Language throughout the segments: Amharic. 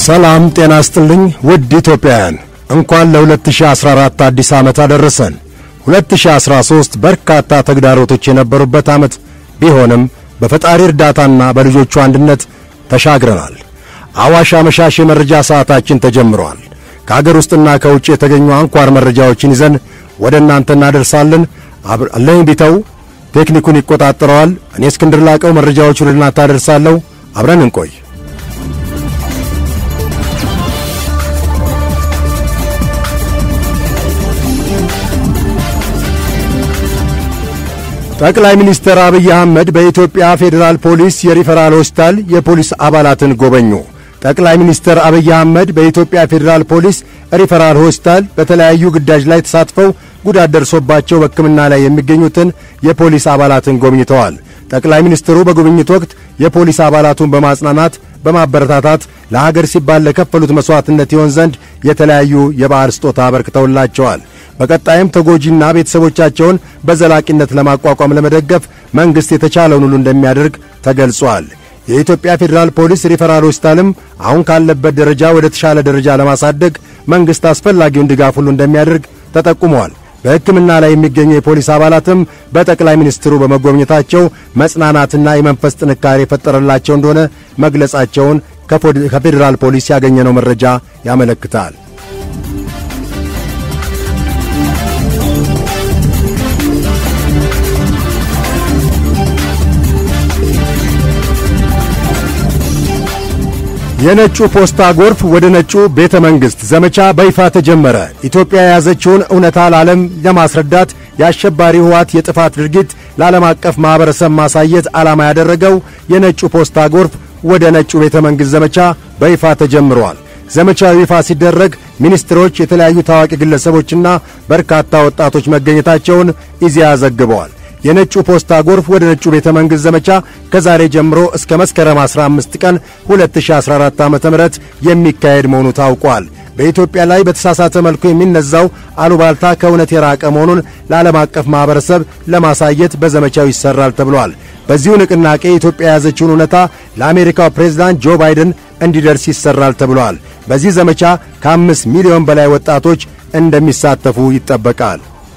ሰላም ጤና ይስጥልኝ ውድ ኢትዮጵያውያን እንኳን ለ2014 አዲስ ዓመት አደረሰን። 2013 በርካታ ተግዳሮቶች የነበሩበት ዓመት ቢሆንም በፈጣሪ እርዳታና በልጆቹ አንድነት ተሻግረናል። አዋሽ አመሻሽ የመረጃ ሰዓታችን ተጀምሯል። ከሀገር ውስጥና ከውጭ የተገኙ አንኳር መረጃዎችን ይዘን ወደ እናንተ እናደርሳለን። አለኝ ቢተው ቴክኒኩን ይቆጣጠረዋል። እኔ እስክንድር ላቀው መረጃዎቹን ወደ እናንተ አደርሳለሁ። አብረን እንቆይ። ጠቅላይ ሚኒስትር አብይ አህመድ በኢትዮጵያ ፌዴራል ፖሊስ የሪፈራል ሆስፒታል የፖሊስ አባላትን ጎበኙ። ጠቅላይ ሚኒስትር አብይ አህመድ በኢትዮጵያ ፌዴራል ፖሊስ ሪፈራል ሆስፒታል በተለያዩ ግዳጅ ላይ ተሳትፈው ጉዳት ደርሶባቸው በሕክምና ላይ የሚገኙትን የፖሊስ አባላትን ጎብኝተዋል። ጠቅላይ ሚኒስትሩ በጉብኝት ወቅት የፖሊስ አባላቱን በማጽናናት በማበረታታት ለሀገር ሲባል ለከፈሉት መስዋዕትነት ይሆን ዘንድ የተለያዩ የበዓል ስጦታ አበርክተውላቸዋል። በቀጣይም ተጎጂና ቤተሰቦቻቸውን በዘላቂነት ለማቋቋም ለመደገፍ መንግስት የተቻለውን ሁሉ እንደሚያደርግ ተገልጿል። የኢትዮጵያ ፌዴራል ፖሊስ ሪፈራል ሆስፒታልም አሁን ካለበት ደረጃ ወደ ተሻለ ደረጃ ለማሳደግ መንግስት አስፈላጊውን ድጋፍ ሁሉ እንደሚያደርግ ተጠቁመዋል። በሕክምና ላይ የሚገኙ የፖሊስ አባላትም በጠቅላይ ሚኒስትሩ በመጎብኘታቸው መጽናናትና የመንፈስ ጥንካሬ የፈጠረላቸው እንደሆነ መግለጻቸውን ከፌዴራል ፖሊስ ያገኘነው መረጃ ያመለክታል። የነጩ ፖስታ ጎርፍ ወደ ነጩ ቤተ መንግሥት ዘመቻ በይፋ ተጀመረ። ኢትዮጵያ የያዘችውን እውነታ ለዓለም ለማስረዳት የአሸባሪ ህወሓት የጥፋት ድርጊት ለዓለም አቀፍ ማኅበረሰብ ማሳየት ዓላማ ያደረገው የነጩ ፖስታ ጎርፍ ወደ ነጩ ቤተ መንግሥት ዘመቻ በይፋ ተጀምሯል። ዘመቻው ይፋ ሲደረግ ሚኒስትሮች፣ የተለያዩ ታዋቂ ግለሰቦችና በርካታ ወጣቶች መገኘታቸውን ኢዜአ ዘግበዋል። የነጩ ፖስታ ጎርፍ ወደ ነጩ ቤተ መንግሥት ዘመቻ ከዛሬ ጀምሮ እስከ መስከረም 15 ቀን 2014 ዓ.ም የሚካሄድ መሆኑ ታውቋል። በኢትዮጵያ ላይ በተሳሳተ መልኩ የሚነዛው አሉባልታ ከእውነት የራቀ መሆኑን ለዓለም አቀፍ ማኅበረሰብ ለማሳየት በዘመቻው ይሰራል ተብሏል። በዚሁ ንቅናቄ ኢትዮጵያ የያዘችውን እውነታ ለአሜሪካው ፕሬዝዳንት ጆ ባይደን እንዲደርስ ይሰራል ተብሏል። በዚህ ዘመቻ ከ5 ሚሊዮን በላይ ወጣቶች እንደሚሳተፉ ይጠበቃል።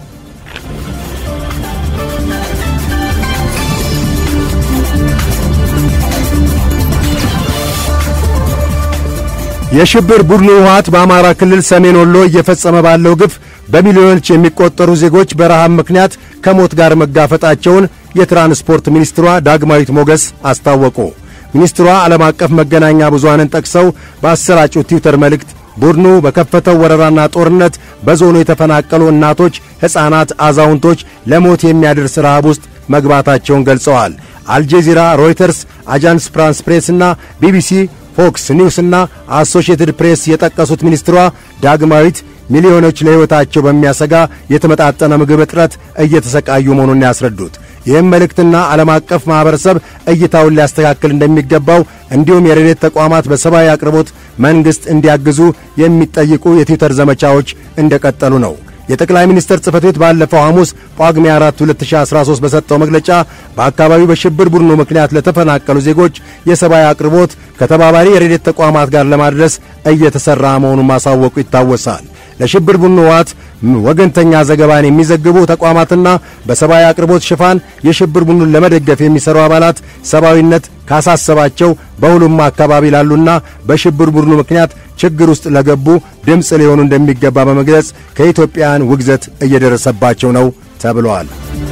የሽብር ቡድኑ ህወሓት በአማራ ክልል ሰሜን ወሎ እየፈጸመ ባለው ግፍ በሚሊዮኖች የሚቆጠሩ ዜጎች በረሃብ ምክንያት ከሞት ጋር መጋፈጣቸውን የትራንስፖርት ሚኒስትሯ ዳግማዊት ሞገስ አስታወቁ። ሚኒስትሯ ዓለም አቀፍ መገናኛ ብዙሃንን ጠቅሰው ባሰራጩት ትዊተር መልእክት ቡድኑ በከፈተው ወረራና ጦርነት በዞኑ የተፈናቀሉ እናቶች፣ ሕፃናት፣ አዛውንቶች ለሞት የሚያደርስ ረሃብ ውስጥ መግባታቸውን ገልጸዋል። አልጀዚራ፣ ሮይተርስ፣ አጃንስ ፍራንስ ፕሬስና ቢቢሲ፣ ፎክስ ኒውስና አሶሺየትድ ፕሬስ የጠቀሱት ሚኒስትሯ ዳግማዊት ሚሊዮኖች ለሕይወታቸው በሚያሰጋ የተመጣጠነ ምግብ እጥረት እየተሰቃዩ መሆኑን ያስረዱት ይህም መልእክትና ዓለም አቀፍ ማኅበረሰብ እይታውን ሊያስተካክል እንደሚገባው እንዲሁም የረድኤት ተቋማት በሰብአዊ አቅርቦት መንግሥት እንዲያግዙ የሚጠይቁ የትዊተር ዘመቻዎች እንደቀጠሉ ነው። የጠቅላይ ሚኒስትር ጽሕፈት ቤት ባለፈው ሐሙስ ጳጉሜ 4 2013 በሰጠው መግለጫ በአካባቢው በሽብር ቡድኑ ምክንያት ለተፈናቀሉ ዜጎች የሰብአዊ አቅርቦት ከተባባሪ የረድኤት ተቋማት ጋር ለማድረስ እየተሠራ መሆኑን ማሳወቁ ይታወሳል። ለሽብር ቡድኑ ህወሓት ወገንተኛ ዘገባን የሚዘግቡ ተቋማትና በሰብአዊ አቅርቦት ሽፋን የሽብር ቡድኑን ለመደገፍ የሚሰሩ አባላት ሰብአዊነት ካሳሰባቸው በሁሉም አካባቢ ላሉና በሽብር ቡድኑ ምክንያት ችግር ውስጥ ለገቡ ድምፅ ሊሆኑ እንደሚገባ በመግለጽ ከኢትዮጵያውያን ውግዘት እየደረሰባቸው ነው ተብሏል።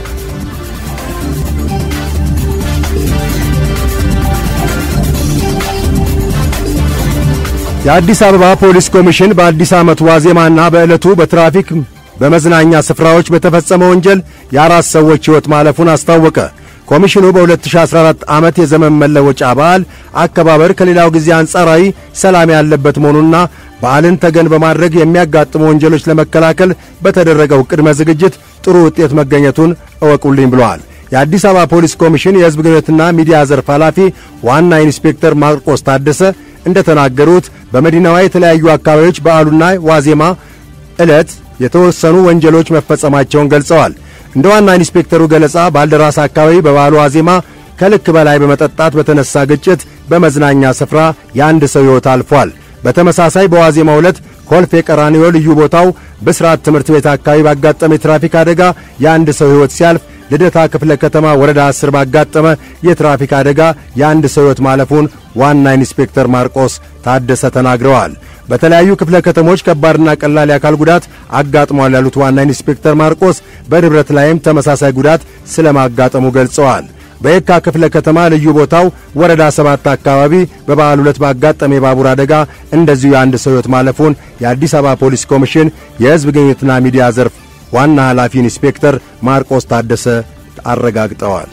የአዲስ አበባ ፖሊስ ኮሚሽን በአዲስ ዓመት ዋዜማና በዕለቱ በትራፊክ በመዝናኛ ስፍራዎች በተፈጸመ ወንጀል የ4 ሰዎች ሕይወት ማለፉን አስታወቀ። ኮሚሽኑ በ2014 ዓመት የዘመን መለወጫ በዓል አከባበር ከሌላው ጊዜ አንጻራዊ ሰላም ያለበት መሆኑና በዓልን ተገን በማድረግ የሚያጋጥሙ ወንጀሎች ለመከላከል በተደረገው ቅድመ ዝግጅት ጥሩ ውጤት መገኘቱን እወቁልኝ ብለዋል። የአዲስ አበባ ፖሊስ ኮሚሽን የሕዝብ ግንኙነትና ሚዲያ ዘርፍ ኃላፊ ዋና ኢንስፔክተር ማርቆስ ታደሰ እንደተናገሩት በመዲናዋ የተለያዩ አካባቢዎች በዓሉና ዋዜማ ዕለት የተወሰኑ ወንጀሎች መፈጸማቸውን ገልጸዋል። እንደ ዋና ኢንስፔክተሩ ገለጻ ባልደራስ አካባቢ በበዓሉ ዋዜማ ከልክ በላይ በመጠጣት በተነሳ ግጭት በመዝናኛ ስፍራ የአንድ ሰው ሕይወት አልፏል። በተመሳሳይ በዋዜማው ዕለት ኮልፌ ቀራኒዮ ልዩ ቦታው ብስራት ትምህርት ቤት አካባቢ ባጋጠመ የትራፊክ አደጋ የአንድ ሰው ሕይወት ሲያልፍ ልደታ ክፍለ ከተማ ወረዳ 10 ባጋጠመ የትራፊክ አደጋ የአንድ ሰው ሕይወት ማለፉን ዋና ኢንስፔክተር ማርቆስ ታደሰ ተናግረዋል። በተለያዩ ክፍለ ከተሞች ከባድና ቀላል የአካል ጉዳት አጋጥሟል ያሉት ዋና ኢንስፔክተር ማርቆስ በንብረት ላይም ተመሳሳይ ጉዳት ስለማጋጠሙ ገልጸዋል። በየካ ክፍለ ከተማ ልዩ ቦታው ወረዳ 7 አካባቢ በበዓል ዕለት ባጋጠመ የባቡር አደጋ እንደዚሁ የአንድ ሰው ሕይወት ማለፉን የአዲስ አበባ ፖሊስ ኮሚሽን የሕዝብ ግንኙነትና ሚዲያ ዘርፍ ዋና ኃላፊ ኢንስፔክተር ማርቆስ ታደሰ አረጋግጠዋል።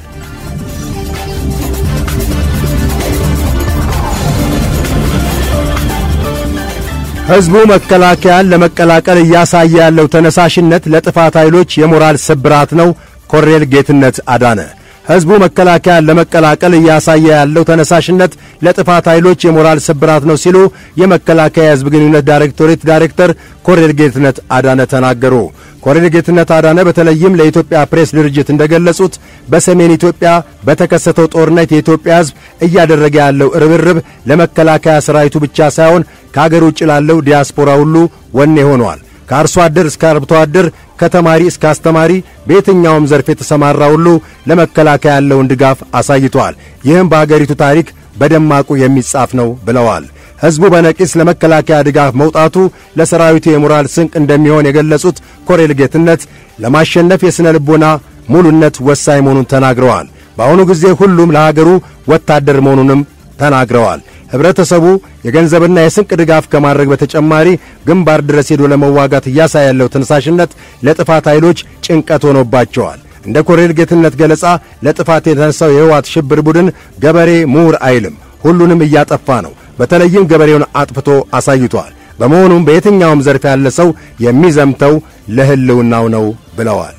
ሕዝቡ መከላከያን ለመቀላቀል እያሳየ ያለው ተነሳሽነት ለጥፋት ኃይሎች የሞራል ስብራት ነው። ኮሎኔል ጌትነት አዳነ ሕዝቡ መከላከያን ለመቀላቀል እያሳየ ያለው ተነሳሽነት ለጥፋት ኃይሎች የሞራል ስብራት ነው ሲሉ የመከላከያ ሕዝብ ግንኙነት ዳይሬክቶሬት ዳይሬክተር ኮሎኔል ጌትነት አዳነ ተናገሩ። ኮሎኔል ጌትነት አዳነ በተለይም ለኢትዮጵያ ፕሬስ ድርጅት እንደገለጹት በሰሜን ኢትዮጵያ በተከሰተው ጦርነት የኢትዮጵያ ሕዝብ እያደረገ ያለው ርብርብ ለመከላከያ ሰራዊቱ ብቻ ሳይሆን ከአገር ውጭ ላለው ዲያስፖራ ሁሉ ወኔ ሆኗል። ከአርሶ አደር እስከ አርብቶ አደር፣ ከተማሪ እስከ አስተማሪ በየትኛውም ዘርፍ የተሰማራ ሁሉ ለመከላከያ ያለውን ድጋፍ አሳይቷል። ይህም በአገሪቱ ታሪክ በደማቁ የሚጻፍ ነው ብለዋል። ሕዝቡ በነቂስ ለመከላከያ ድጋፍ መውጣቱ ለሰራዊቱ የሞራል ስንቅ እንደሚሆን የገለጹት ኮሎኔል ጌትነት ለማሸነፍ የሥነ ልቦና ሙሉነት ወሳኝ መሆኑን ተናግረዋል። በአሁኑ ጊዜ ሁሉም ለሀገሩ ወታደር መሆኑንም ተናግረዋል። ህብረተሰቡ የገንዘብና የስንቅ ድጋፍ ከማድረግ በተጨማሪ ግንባር ድረስ ሄዶ ለመዋጋት እያሳየ ያለው ተነሳሽነት ለጥፋት ኃይሎች ጭንቀት ሆኖባቸዋል። እንደ ኮሎኔል ጌትነት ገለጻ ለጥፋት የተነሳው የህወሓት ሽብር ቡድን ገበሬ ምሁር አይልም፣ ሁሉንም እያጠፋ ነው። በተለይም ገበሬውን አጥፍቶ አሳይቷል። በመሆኑም በየትኛውም ዘርፍ ያለ ሰው የሚዘምተው ለህልውናው ነው ብለዋል።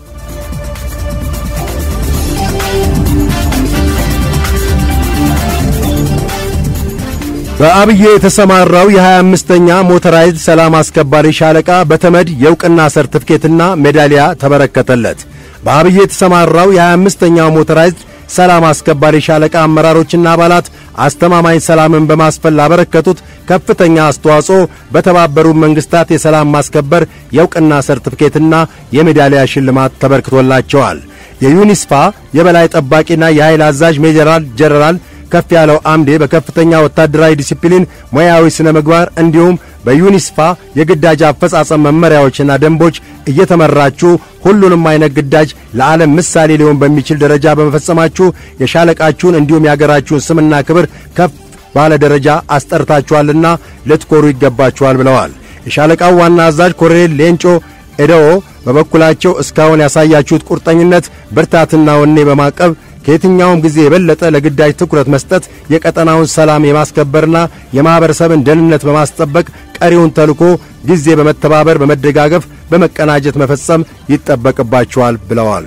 በአብዬ የተሰማራው የ25ኛ ሞተራይዝድ ሰላም አስከባሪ ሻለቃ በተመድ የእውቅና ሰርቲፊኬትና ሜዳሊያ ተበረከተለት። በአብዬ የተሰማራው የ25ኛው ሞተራይዝድ ሰላም አስከባሪ ሻለቃ አመራሮችና አባላት አስተማማኝ ሰላምን በማስፈን ላበረከቱት ከፍተኛ አስተዋጽኦ በተባበሩት መንግስታት የሰላም ማስከበር የእውቅና ሰርቲፊኬትና የሜዳሊያ ሽልማት ተበርክቶላቸዋል። የዩኒስፋ የበላይ ጠባቂና የኃይል አዛዥ ሜጀር ጀነራል ከፍ ያለው አምዴ በከፍተኛ ወታደራዊ ዲሲፕሊን፣ ሙያዊ ስነ ምግባር እንዲሁም በዩኒስፋ የግዳጅ አፈጻጸም መመሪያዎችና ደንቦች እየተመራችሁ ሁሉንም አይነት ግዳጅ ለዓለም ምሳሌ ሊሆን በሚችል ደረጃ በመፈጸማችሁ የሻለቃችሁን እንዲሁም የአገራችሁን ስምና ክብር ከፍ ባለ ደረጃ አስጠርታችኋልና ልትኮሩ ይገባችኋል ብለዋል። የሻለቃው ዋና አዛዥ ኮሎኔል ሌንጮ ኤደኦ በበኩላቸው እስካሁን ያሳያችሁት ቁርጠኝነት፣ ብርታትና ወኔ በማቀብ ከየትኛውም ጊዜ የበለጠ ለግዳጅ ትኩረት መስጠት የቀጠናውን ሰላም የማስከበርና የማህበረሰብን ደህንነት በማስጠበቅ ቀሪውን ተልዕኮ ጊዜ በመተባበር በመደጋገፍ በመቀናጀት መፈጸም ይጠበቅባቸዋል ብለዋል።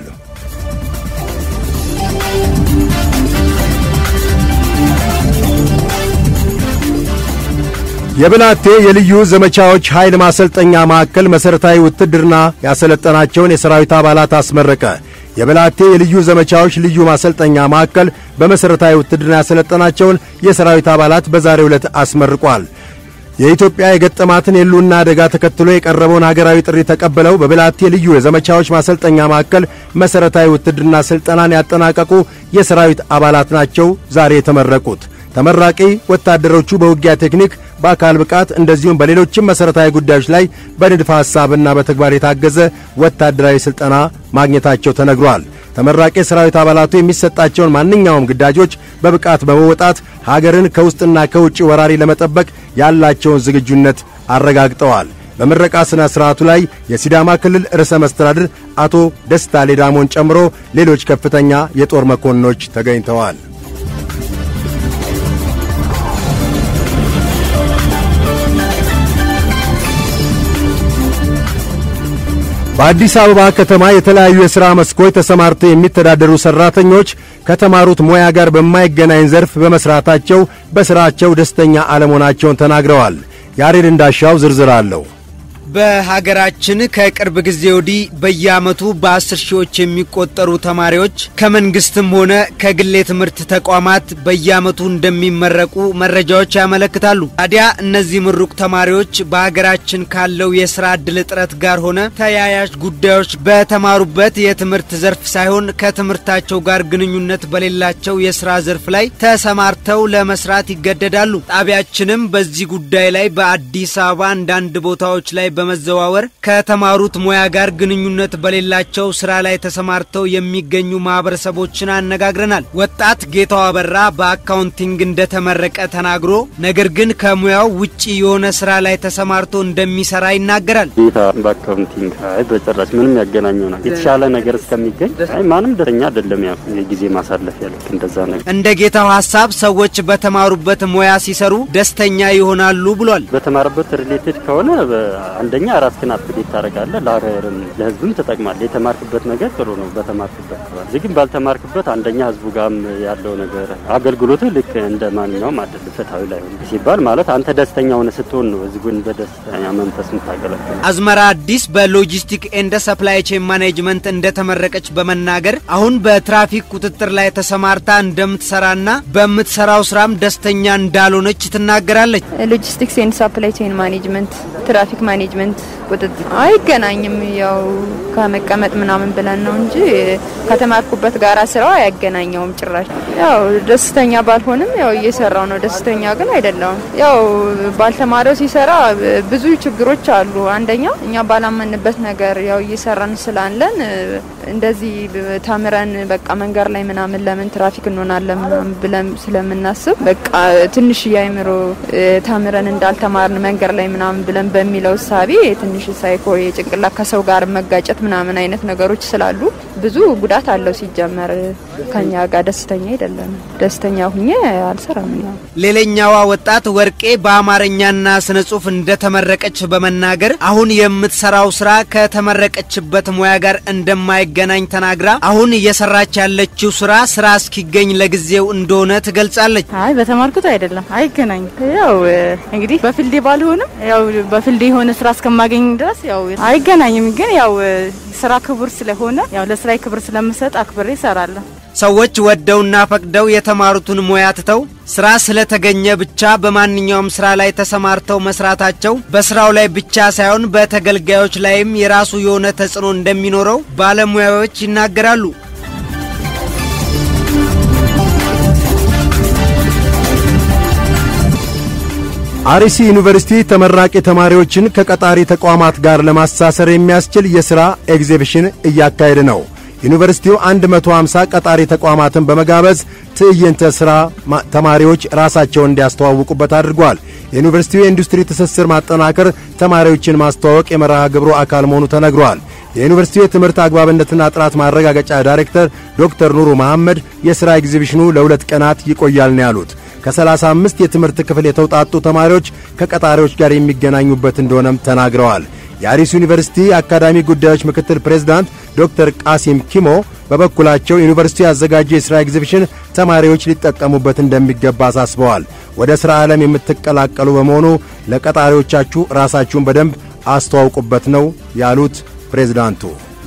የብላቴ የልዩ ዘመቻዎች ኃይል ማሰልጠኛ ማዕከል መሠረታዊ ውትድርና ያሰለጠናቸውን የሰራዊት አባላት አስመረቀ። የብላቴ የልዩ ዘመቻዎች ልዩ ማሰልጠኛ ማዕከል በመሠረታዊ ውትድርና ያሰለጠናቸውን የሰራዊት አባላት በዛሬው ዕለት አስመርቋል። የኢትዮጵያ የገጠማትን የሕልውና አደጋ ተከትሎ የቀረበውን ሀገራዊ ጥሪ ተቀብለው በብላቴ ልዩ የዘመቻዎች ማሰልጠኛ ማዕከል መሠረታዊ ውትድርና ሥልጠናን ያጠናቀቁ የሰራዊት አባላት ናቸው ዛሬ የተመረቁት። ተመራቂ ወታደሮቹ በውጊያ ቴክኒክ፣ በአካል ብቃት እንደዚሁም በሌሎችም መሠረታዊ ጉዳዮች ላይ በንድፈ ሐሳብና በተግባር የታገዘ ወታደራዊ ሥልጠና ማግኘታቸው ተነግሯል። ተመራቂ የሰራዊት አባላቱ የሚሰጣቸውን ማንኛውም ግዳጆች በብቃት በመወጣት ሀገርን ከውስጥና ከውጭ ወራሪ ለመጠበቅ ያላቸውን ዝግጁነት አረጋግጠዋል። በምረቃ ሥነ ሥርዓቱ ላይ የሲዳማ ክልል ርዕሰ መስተዳድር አቶ ደስታ ሌዳሞን ጨምሮ ሌሎች ከፍተኛ የጦር መኮንኖች ተገኝተዋል። በአዲስ አበባ ከተማ የተለያዩ የሥራ መስኮች ተሰማርተው የሚተዳደሩ ሠራተኞች ከተማሩት ሙያ ጋር በማይገናኝ ዘርፍ በመሥራታቸው በሥራቸው ደስተኛ አለመሆናቸውን ተናግረዋል። ያሬድ እንዳሻው ዝርዝር አለው። በሀገራችን ከቅርብ ጊዜ ወዲህ በየዓመቱ በ10 ሺዎች የሚቆጠሩ ተማሪዎች ከመንግስትም ሆነ ከግል የትምህርት ተቋማት በየዓመቱ እንደሚመረቁ መረጃዎች ያመለክታሉ። ታዲያ እነዚህ ምሩቅ ተማሪዎች በሀገራችን ካለው የሥራ ዕድል እጥረት ጋር ሆነ ተያያዥ ጉዳዮች በተማሩበት የትምህርት ዘርፍ ሳይሆን ከትምህርታቸው ጋር ግንኙነት በሌላቸው የሥራ ዘርፍ ላይ ተሰማርተው ለመስራት ይገደዳሉ። ጣቢያችንም በዚህ ጉዳይ ላይ በአዲስ አበባ አንዳንድ ቦታዎች ላይ በመዘዋወር ከተማሩት ሙያ ጋር ግንኙነት በሌላቸው ስራ ላይ ተሰማርተው የሚገኙ ማህበረሰቦችን አነጋግረናል። ወጣት ጌታው አበራ በአካውንቲንግ እንደተመረቀ ተናግሮ ነገር ግን ከሙያው ውጪ የሆነ ስራ ላይ ተሰማርቶ እንደሚሰራ ይናገራል። በአካውንቲንግ በጭራሽ ምንም ያገናኘው ነገር የተሻለ ነገር እስከሚገኝ ማንም ደስተኛ አይደለም። ያ ጊዜ ማሳለፍ ያለክ እንደዛ ነገር እንደ ጌታው ሐሳብ ሰዎች በተማሩበት ሙያ ሲሰሩ ደስተኛ ይሆናሉ ብሏል። በተማሩበት ሪሌትድ ከሆነ አንደኛ ራስህን አፕዴት ታደርጋለህ፣ ለሀገርም ለህዝብም ተጠቅማለህ። የተማርክበት ነገር ጥሩ ነው። በተማርክበት ግን ባልተማርክበት አንደኛ ህዝቡ ጋርም ያለው ነገር አገልግሎቱ ልክ እንደማንኛውም አይደለም። ፍትሃዊ ላይ ሲባል ማለት አንተ ደስተኛ ሆነ ስትሆን ነው ህዝቡን በደስተኛ መንፈስ የምታገለግለው። አዝመራ አዲስ በሎጂስቲክ ኤንድ ሰፕላይ ቼን ማኔጅመንት እንደተመረቀች በመናገር አሁን በትራፊክ ቁጥጥር ላይ ተሰማርታ እንደምትሰራና በመትሰራው ስራም ደስተኛ እንዳልሆነች ትናገራለች። ሎጂስቲክስ ኤንድ ሰፕላይ ቼን ማኔጅመንት ትራፊክ ማኔጅመንት ቁጥጥር አይገናኝም። ያው ከመቀመጥ ምናምን ብለን ነው እንጂ ከተማርኩበት ጋራ ስራው አያገናኘውም ጭራሽ። ያው ደስተኛ ባልሆንም ያው እየሰራው ነው። ደስተኛ ግን አይደለም። ያው ባልተማረው ሲሰራ ብዙ ችግሮች አሉ። አንደኛ እኛ ባላመንበት ነገር ያው እየሰራን ስላለን እንደዚህ ተምረን በቃ መንገር ላይ ምናምን ለምን ትራፊክ እንሆናለን ብለን ስለምናስብ በቃ ትንሽ ያይምሮ ተምረን እንዳልተማርን መንገር ላይ ምናምን ብለን በሚለው ሳቢ ትንሽ ሳይኮ የጭንቅላት ከሰው ጋር መጋጨት ምናምን አይነት ነገሮች ስላሉ ብዙ ጉዳት አለው። ሲጀመር ከኛ ጋር ደስተኛ አይደለም። ደስተኛ ሁኜ አልሰራም ነው። ሌላኛዋ ወጣት ወርቄ በአማርኛና ስነ ጽሁፍ እንደተመረቀች በመናገር አሁን የምትሰራው ስራ ከተመረቀችበት ሙያ ጋር እንደማይገናኝ ተናግራ አሁን እየሰራች ያለችው ስራ እስኪገኝ ለጊዜው እንደሆነ ትገልጻለች። በተማርኩት አይደለም አይገናኝ። ያው እንግዲህ በፊልድ ባልሆንም ያው በፊልድ የሆነ ስራ እስከማገኝ ድረስ ያው አይገናኝም። ግን ያው ስራ ክቡር ስለሆነ ያው ለስራይ ክብር ስለምሰጥ አክብሬ እሰራለሁ። ሰዎች ወደውና ፈቅደው የተማሩትን ሙያ ትተው ስራ ስለተገኘ ብቻ በማንኛውም ስራ ላይ ተሰማርተው መስራታቸው በስራው ላይ ብቻ ሳይሆን በተገልጋዮች ላይም የራሱ የሆነ ተጽዕኖ እንደሚኖረው ባለሙያዎች ይናገራሉ። አርሲ ዩኒቨርሲቲ ተመራቂ ተማሪዎችን ከቀጣሪ ተቋማት ጋር ለማስተሳሰር የሚያስችል የሥራ ኤግዚቢሽን እያካሄደ ነው። ዩኒቨርሲቲው 150 ቀጣሪ ተቋማትን በመጋበዝ ትዕይንተ ሥራ ተማሪዎች ራሳቸውን እንዲያስተዋውቁበት አድርጓል። የዩኒቨርሲቲው የኢንዱስትሪ ትስስር ማጠናከር ተማሪዎችን ማስተዋወቅ የመርሃ ግብሩ አካል መሆኑ ተነግሯል። የዩኒቨርሲቲው የትምህርት አግባብነትና ጥራት ማረጋገጫ ዳይሬክተር ዶክተር ኑሩ መሐመድ የሥራ ኤግዚቢሽኑ ለ2 ቀናት ይቆያል ነው ያሉት። ከ35 የትምህርት ክፍል የተውጣጡ ተማሪዎች ከቀጣሪዎች ጋር የሚገናኙበት እንደሆነም ተናግረዋል። የአርሲ ዩኒቨርሲቲ አካዳሚ ጉዳዮች ምክትል ፕሬዝዳንት ዶክተር ቃሲም ኪሞ በበኩላቸው ዩኒቨርሲቲው ያዘጋጀው የሥራ ኤግዚቢሽን ተማሪዎች ሊጠቀሙበት እንደሚገባ አሳስበዋል። ወደ ሥራ ዓለም የምትቀላቀሉ በመሆኑ ለቀጣሪዎቻችሁ ራሳችሁን በደንብ አስተዋውቁበት ነው ያሉት ፕሬዝዳንቱ።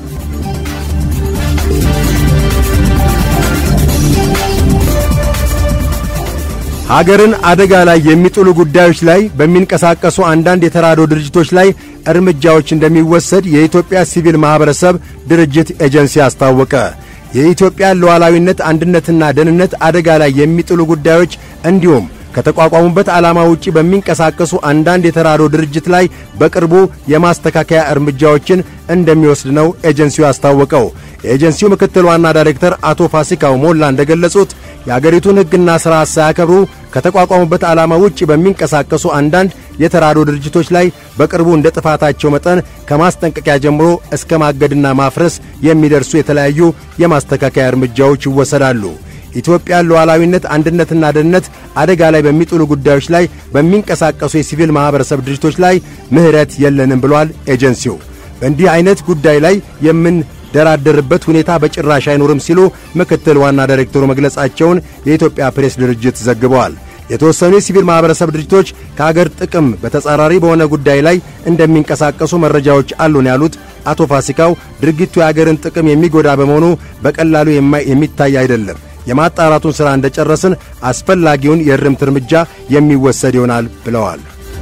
ሀገርን አደጋ ላይ የሚጥሉ ጉዳዮች ላይ በሚንቀሳቀሱ አንዳንድ የተራድኦ ድርጅቶች ላይ እርምጃዎች እንደሚወሰድ የኢትዮጵያ ሲቪል ማህበረሰብ ድርጅት ኤጀንሲ አስታወቀ። የኢትዮጵያ ሉዓላዊነት፣ አንድነትና ደህንነት አደጋ ላይ የሚጥሉ ጉዳዮች እንዲሁም ከተቋቋሙበት ዓላማ ውጪ በሚንቀሳቀሱ አንዳንድ የተራድኦ ድርጅት ላይ በቅርቡ የማስተካከያ እርምጃዎችን እንደሚወስድ ነው ኤጀንሲው አስታወቀው። የኤጀንሲው ምክትል ዋና ዳይሬክተር አቶ ፋሲካው ሞላ እንደገለጹት የአገሪቱን ሕግና ሥርዓት ሳያከብሩ ከተቋቋሙበት ዓላማ ውጪ በሚንቀሳቀሱ አንዳንድ የተራድኦ ድርጅቶች ላይ በቅርቡ እንደ ጥፋታቸው መጠን ከማስጠንቀቂያ ጀምሮ እስከ ማገድና ማፍረስ የሚደርሱ የተለያዩ የማስተካከያ እርምጃዎች ይወሰዳሉ። ኢትዮጵያ ሉዓላዊነት፣ አንድነትና ደህንነት አደጋ ላይ በሚጥሉ ጉዳዮች ላይ በሚንቀሳቀሱ የሲቪል ማህበረሰብ ድርጅቶች ላይ ምህረት የለንም ብሏል ኤጀንሲው። በእንዲህ አይነት ጉዳይ ላይ የምንደራደርበት ሁኔታ በጭራሽ አይኖርም ሲሉ ምክትል ዋና ዳይሬክተሩ መግለጻቸውን የኢትዮጵያ ፕሬስ ድርጅት ዘግበዋል። የተወሰኑ የሲቪል ማህበረሰብ ድርጅቶች ከሀገር ጥቅም በተጻራሪ በሆነ ጉዳይ ላይ እንደሚንቀሳቀሱ መረጃዎች አሉን ያሉት አቶ ፋሲካው ድርጊቱ የሀገርን ጥቅም የሚጎዳ በመሆኑ በቀላሉ የሚታይ አይደለም። የማጣራቱን ሥራ እንደጨረስን አስፈላጊውን የእርምት እርምጃ የሚወሰድ ይሆናል ብለዋል።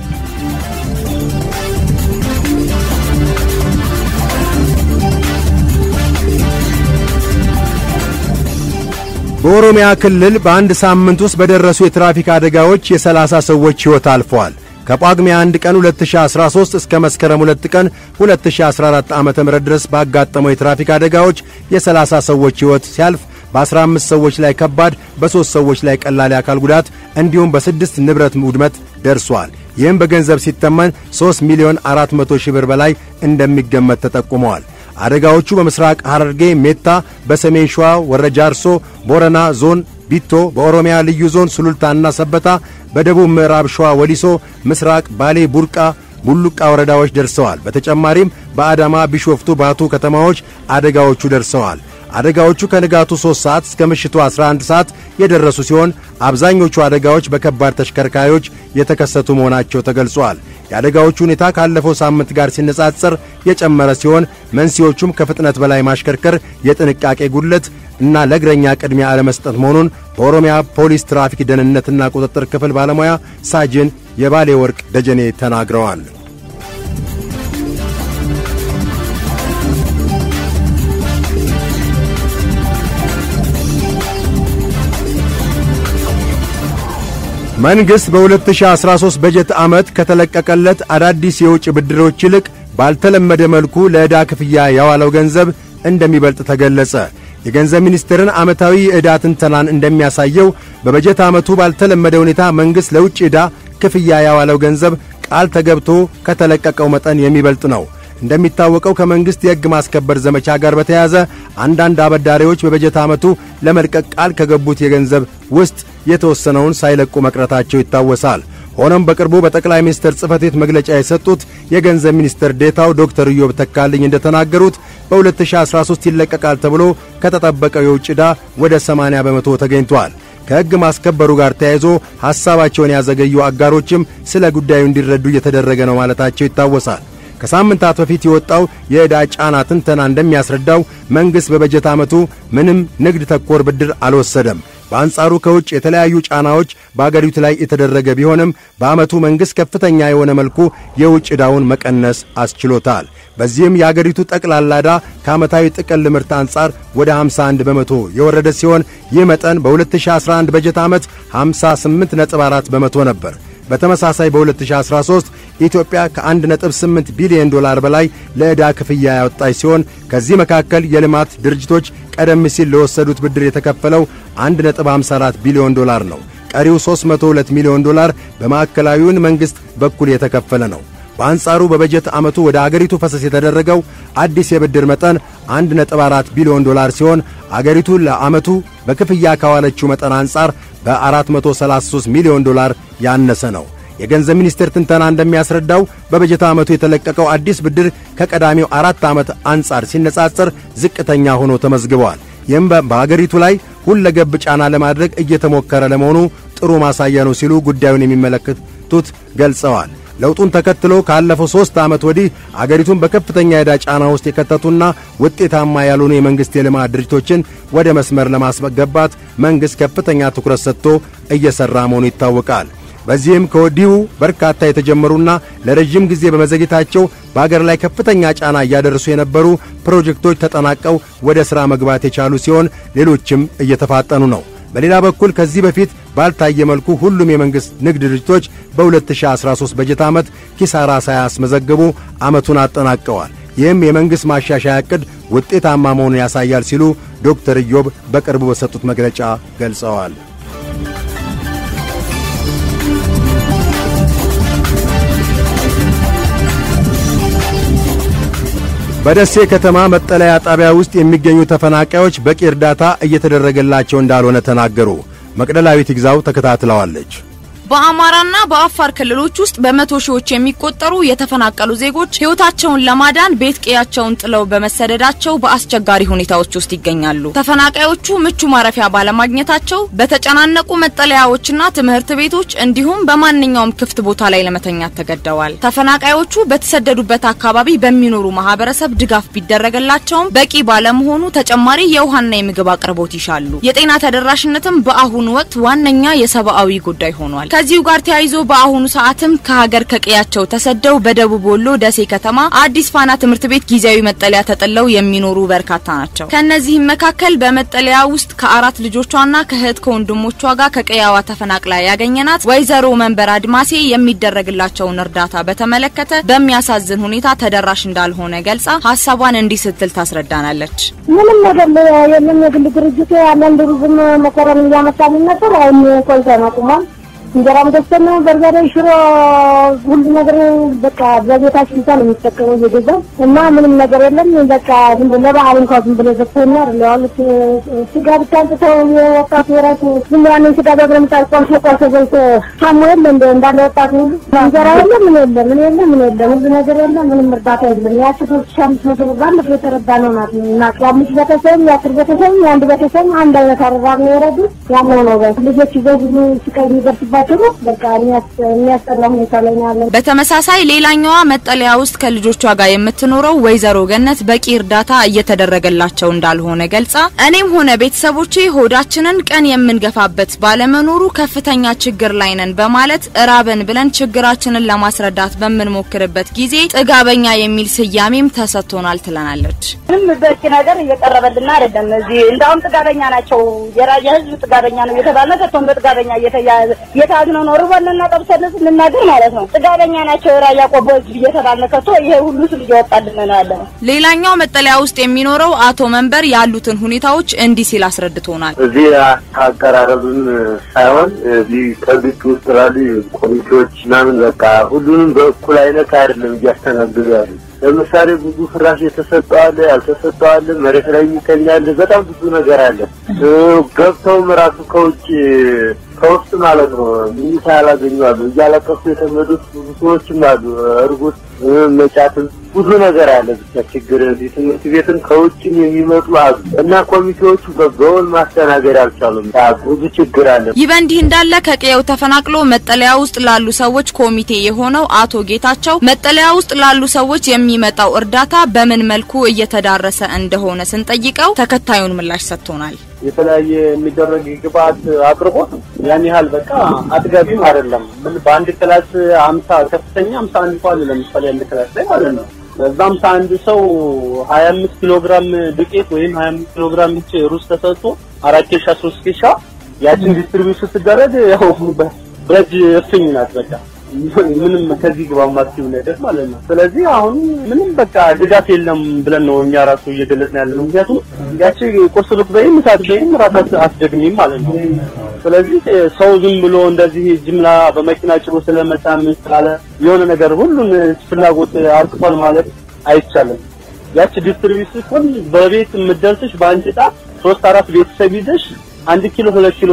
በኦሮሚያ ክልል በአንድ ሳምንት ውስጥ በደረሱ የትራፊክ አደጋዎች የ30 ሰዎች ሕይወት አልፈዋል። ከጳጉሜ 1 ቀን 2013 እስከ መስከረም 2 ቀን 2014 ዓ.ም ድረስ ባጋጠመው የትራፊክ አደጋዎች የ30 ሰዎች ሕይወት ሲያልፍ በ15 ሰዎች ላይ ከባድ፣ በ3 ሰዎች ላይ ቀላል የአካል ጉዳት እንዲሁም በ6 ንብረት ውድመት ደርሷል። ይህም በገንዘብ ሲተመን 3,400,000 ብር በላይ እንደሚገመት ተጠቁመዋል። አደጋዎቹ በምስራቅ ሐረርጌ ሜታ፣ በሰሜን ሸዋ ወረጃርሶ ቦረና ዞን ቢቶ፣ በኦሮሚያ ልዩ ዞን ሱሉልታና ሰበታ፣ በደቡብ ምዕራብ ሸዋ ወሊሶ፣ ምስራቅ ባሌ ቡርቃ ቡሉቃ ወረዳዎች ደርሰዋል። በተጨማሪም በአዳማ ቢሾፍቱ፣ ባቱ ከተማዎች አደጋዎቹ ደርሰዋል። አደጋዎቹ ከንጋቱ 3 ሰዓት እስከ ምሽቱ 11 ሰዓት የደረሱ ሲሆን አብዛኞቹ አደጋዎች በከባድ ተሽከርካሪዎች የተከሰቱ መሆናቸው ተገልጿል። የአደጋዎቹ ሁኔታ ካለፈው ሳምንት ጋር ሲነጻጸር የጨመረ ሲሆን መንስኤዎቹም ከፍጥነት በላይ ማሽከርከር፣ የጥንቃቄ ጉድለት እና ለእግረኛ ቅድሚያ አለመስጠት መሆኑን በኦሮሚያ ፖሊስ ትራፊክ ደህንነትና ቁጥጥር ክፍል ባለሙያ ሳጅን የባሌ ወርቅ ደጀኔ ተናግረዋል። መንግሥት በ2013 በጀት ዓመት ከተለቀቀለት አዳዲስ የውጭ ብድሮች ይልቅ ባልተለመደ መልኩ ለዕዳ ክፍያ ያዋለው ገንዘብ እንደሚበልጥ ተገለጸ። የገንዘብ ሚኒስቴርን ዓመታዊ የዕዳ ትንተናን እንደሚያሳየው በበጀት ዓመቱ ባልተለመደ ሁኔታ መንግሥት ለውጭ ዕዳ ክፍያ ያዋለው ገንዘብ ቃል ተገብቶ ከተለቀቀው መጠን የሚበልጥ ነው። እንደሚታወቀው ከመንግሥት የሕግ ማስከበር ዘመቻ ጋር በተያያዘ አንዳንድ አበዳሪዎች በበጀት ዓመቱ ለመልቀቅ ቃል ከገቡት የገንዘብ ውስጥ የተወሰነውን ሳይለቁ መቅረታቸው ይታወሳል። ሆኖም በቅርቡ በጠቅላይ ሚኒስትር ጽሕፈት ቤት መግለጫ የሰጡት የገንዘብ ሚኒስትር ዴታው ዶክተር ኢዮብ ተካልኝ እንደተናገሩት በ2013 ይለቀቃል ተብሎ ከተጠበቀው የውጭ ዕዳ ወደ 80 በመቶ ተገኝቷል። ከሕግ ማስከበሩ ጋር ተያይዞ ሐሳባቸውን ያዘገዩ አጋሮችም ስለ ጉዳዩ እንዲረዱ እየተደረገ ነው ማለታቸው ይታወሳል። ከሳምንታት በፊት የወጣው የዕዳ ጫና ትንተና እንደሚያስረዳው መንግሥት በበጀት ዓመቱ ምንም ንግድ ተኮር ብድር አልወሰደም። በአንጻሩ ከውጭ የተለያዩ ጫናዎች በአገሪቱ ላይ የተደረገ ቢሆንም በዓመቱ መንግሥት ከፍተኛ የሆነ መልኩ የውጭ ዕዳውን መቀነስ አስችሎታል። በዚህም የአገሪቱ ጠቅላላ ዕዳ ከዓመታዊ ጥቅል ምርት አንጻር ወደ 51 በመቶ የወረደ ሲሆን ይህ መጠን በ2011 በጀት ዓመት 58.4 በመቶ ነበር። በተመሳሳይ በ2013 ኢትዮጵያ ከ1.8 ቢሊዮን ዶላር በላይ ለዕዳ ክፍያ ያወጣች ሲሆን ከዚህ መካከል የልማት ድርጅቶች ቀደም ሲል ለወሰዱት ብድር የተከፈለው 1.54 ቢሊዮን ዶላር ነው። ቀሪው 302 ሚሊዮን ዶላር በማዕከላዊውን መንግሥት በኩል የተከፈለ ነው። በአንጻሩ በበጀት ዓመቱ ወደ አገሪቱ ፈሰስ የተደረገው አዲስ የብድር መጠን 1.4 ቢሊዮን ዶላር ሲሆን አገሪቱ ለዓመቱ በክፍያ ካዋለችው መጠን አንጻር በ433 ሚሊዮን ዶላር ያነሰ ነው። የገንዘብ ሚኒስቴር ትንተና እንደሚያስረዳው በበጀት ዓመቱ የተለቀቀው አዲስ ብድር ከቀዳሚው 4 ዓመት አንጻር ሲነጻጸር ዝቅተኛ ሆኖ ተመዝግቧል። ይህም በአገሪቱ ላይ ሁለገብ ጫና ለማድረግ እየተሞከረ ለመሆኑ ጥሩ ማሳያ ነው ሲሉ ጉዳዩን የሚመለከቱት ገልጸዋል። ለውጡን ተከትሎ ካለፈው 3 ዓመት ወዲህ አገሪቱን በከፍተኛ የዕዳ ጫና ውስጥ የከተቱና ውጤታማ ያልሆኑ የመንግሥት የልማት ድርጅቶችን ወደ መስመር ለማስገባት መንግሥት ከፍተኛ ትኩረት ሰጥቶ እየሠራ መሆኑ ይታወቃል። በዚህም ከወዲሁ በርካታ የተጀመሩና ለረጅም ጊዜ በመዘግየታቸው በአገር ላይ ከፍተኛ ጫና እያደረሱ የነበሩ ፕሮጀክቶች ተጠናቀው ወደ ሥራ መግባት የቻሉ ሲሆን ሌሎችም እየተፋጠኑ ነው። በሌላ በኩል ከዚህ በፊት ባልታየ መልኩ ሁሉም የመንግሥት ንግድ ድርጅቶች በ2013 በጀት ዓመት ኪሳራ ሳያስመዘግቡ ዓመቱን አጠናቀዋል። ይህም የመንግሥት ማሻሻያ ዕቅድ ውጤታማ መሆኑን ያሳያል ሲሉ ዶክተር ኢዮብ በቅርቡ በሰጡት መግለጫ ገልጸዋል። በደሴ ከተማ መጠለያ ጣቢያ ውስጥ የሚገኙ ተፈናቃዮች በቂ እርዳታ እየተደረገላቸው እንዳልሆነ ተናገሩ። መቅደላዊት ይግዛው ተከታትለዋለች። በአማራና በአፋር ክልሎች ውስጥ በመቶ ሺዎች የሚቆጠሩ የተፈናቀሉ ዜጎች ህይወታቸውን ለማዳን ቤት ቀያቸውን ጥለው በመሰደዳቸው በአስቸጋሪ ሁኔታዎች ውስጥ ይገኛሉ። ተፈናቃዮቹ ምቹ ማረፊያ ባለማግኘታቸው በተጨናነቁ መጠለያዎችና ትምህርት ቤቶች እንዲሁም በማንኛውም ክፍት ቦታ ላይ ለመተኛት ተገደዋል። ተፈናቃዮቹ በተሰደዱበት አካባቢ በሚኖሩ ማህበረሰብ ድጋፍ ቢደረግላቸውም በቂ ባለመሆኑ ተጨማሪ የውሃና የምግብ አቅርቦት ይሻሉ። የጤና ተደራሽነትም በአሁኑ ወቅት ዋነኛ የሰብአዊ ጉዳይ ሆኗል። ከዚሁ ጋር ተያይዞ በአሁኑ ሰዓትም ከሀገር ከቀያቸው ተሰደው በደቡብ ወሎ ደሴ ከተማ አዲስ ፋና ትምህርት ቤት ጊዜያዊ መጠለያ ተጠለው የሚኖሩ በርካታ ናቸው። ከነዚህም መካከል በመጠለያ ውስጥ ከአራት ልጆቿና ከእህት ከወንድሞቿ ጋር ከቀያዋ ተፈናቅላ ያገኘናት ወይዘሮ መንበር አድማሴ የሚደረግላቸውን እርዳታ በተመለከተ በሚያሳዝን ሁኔታ ተደራሽ እንዳልሆነ ገልጻ ሐሳቧን እንዲህ ስትል ታስረዳናለች። ምንም ነገር የለም። የግል ድርጅት ያለን ድርጅም መከረም ያመጣልን ነበር። አሁን ቆይታ ማቁማል እንጀራም ገዝተን በርበሬ ሽሮ ሁሉ ነገር በቃ በቤታችን ብቻ ነው የሚጠቀመው እየገዛ እና ምንም ነገር የለም። በቃ ዝም ብሎ ለበዓል እንኳን ዝም ብሎ ዘፈና አይደለም ስጋ ብቻ አንጥተው የወጣቱ ራሱ ዝም ብሎ ስጋ በብረም ታቆም ተቆሰዘው ሳሙኤል እንዳለ ወጣቱ እንጀራ የለም ምን የለም ሁሉ ነገር የለም። ምንም እርዳታ የለም። ያቺ 3500 ብር ባለ የተረዳ ነው ማለት ነው እና ያምሽ በተሰም ያትር በተሰም አንድ በተሰም አንድ አይነት አረራብ ነው የረዱ ያለው ነው ልጆች ይዘው ሲቀይ ይደርስባቸው በቃ የሚያስጠላው ሁኔታ ላይ ነው። በተመሳሳይ ሌላኛዋ መጠለያ ውስጥ ከልጆቿ ጋር የምትኖረው ወይዘሮ ገነት በቂ እርዳታ እየተደረገላቸው እንዳልሆነ ገልጻ እኔም ሆነ ቤተሰቦቼ ሆዳችንን ቀን የምንገፋበት ባለመኖሩ ከፍተኛ ችግር ላይ ነን በማለት እራበን ብለን ችግራችንን ለማስረዳት በመንሞክርበት ጊዜ ጥጋበኛ የሚል ስያሜም ተሰጥቶናል ትለናለች። ምንም በቂ ነገር እየቀረበልና አይደለም። እዚህ እንዳውም ጥጋበኛ ናቸው የራያ ህዝብ ጥጋበኛ ነው የተባለ ከቶም በጥጋበኛ የታዝነው ነው ሩበልና ጠብሰልስ ልናገር ማለት ነው። ጥጋበኛ ናቸው የራያ ቆቦ ህዝብ እየተባለ ከቶ ይሄ ሁሉ ስል እየወጣልን ነው ያለው። ሌላኛው መጠለያ ውስጥ የሚኖረው አቶ መንበር ያሉትን ሁኔታዎች እንዲህ ሲል አስረድቶናል። እዚህ አቀራረቡን ሳይሆን እዚህ ከግጭት ውስጥ ያሉ ኮሚቴዎች ምናምን በቃ ሁሉንም በእኩል አይነት አይደለም እያስተናገዱ ያሉት። ለምሳሌ ብዙ ፍራሽ የተሰጠው አለ ያልተሰጠው አለ መሬት ላይ ይተኛል በጣም ብዙ ነገር አለ። ገብተው ራሱ ከውስጥ ማለት ነው ምንታ ያላገኙአሉ እያለቀሱ የተመዱት ብዙ ሰዎችም አሉ። እርጉት መጫትን ብዙ ነገር አለ። ብቻ ችግር እዚህ ትምህርት ቤትን ከውጭም የሚመጡ አሉ እና ኮሚቴዎቹ በጎል ማስተናገድ አልቻሉም። ብዙ ችግር አለ። ይበንዲህ እንዳለ ከቀየው ተፈናቅሎ መጠለያ ውስጥ ላሉ ሰዎች ኮሚቴ የሆነው አቶ ጌታቸው መጠለያ ውስጥ ላሉ ሰዎች የሚመጣው እርዳታ በምን መልኩ እየተዳረሰ እንደሆነ ስንጠይቀው ተከታዩን ምላሽ ሰጥቶናል። የተለያየ የሚደረግ ግብአት አቅርቦት ያን ያህል በቃ አጥጋቢም አይደለም። በአንድ ክላስ 50 ከፍተኛ 51 ፋል ለምሳሌ አንድ ክላስ ላይ ማለት ነው። በዛም አንድ ሰው 25 ኪሎ ግራም ዱቄት ወይም 25 ኪሎ ግራም ሩዝ ተሰጥቶ 4 ኬሻ 3 ኬሻ ያችን ዲስትሪቢዩሽን ሲደረግ ያው በእጅ እፍኝ ናት በቃ ምንም ከዚህ ግባ ማክሲም ነገር ማለት ነው። ስለዚህ አሁን ምንም በቃ ድጋፍ የለም ብለን ነው እኛ ራሱ እየገለጽን ያለነው። ምክንያቱም ያቺ ቁርስ ልትበይም ሰዓት በይም ራሳት አስደግሚም ማለት ነው። ስለዚህ ሰው ዝም ብሎ እንደዚህ ጅምላ በመኪና ጭሮ ስለመጣም ስላለ የሆነ ነገር ሁሉን ፍላጎት አርክቷል ማለት አይቻልም። ያቺ ዲስትሪቢዩሽን በቤት ምደርስሽ ባንጭታ 3-4 ቤተሰብ ይዘሽ 1 ኪሎ 2 ኪሎ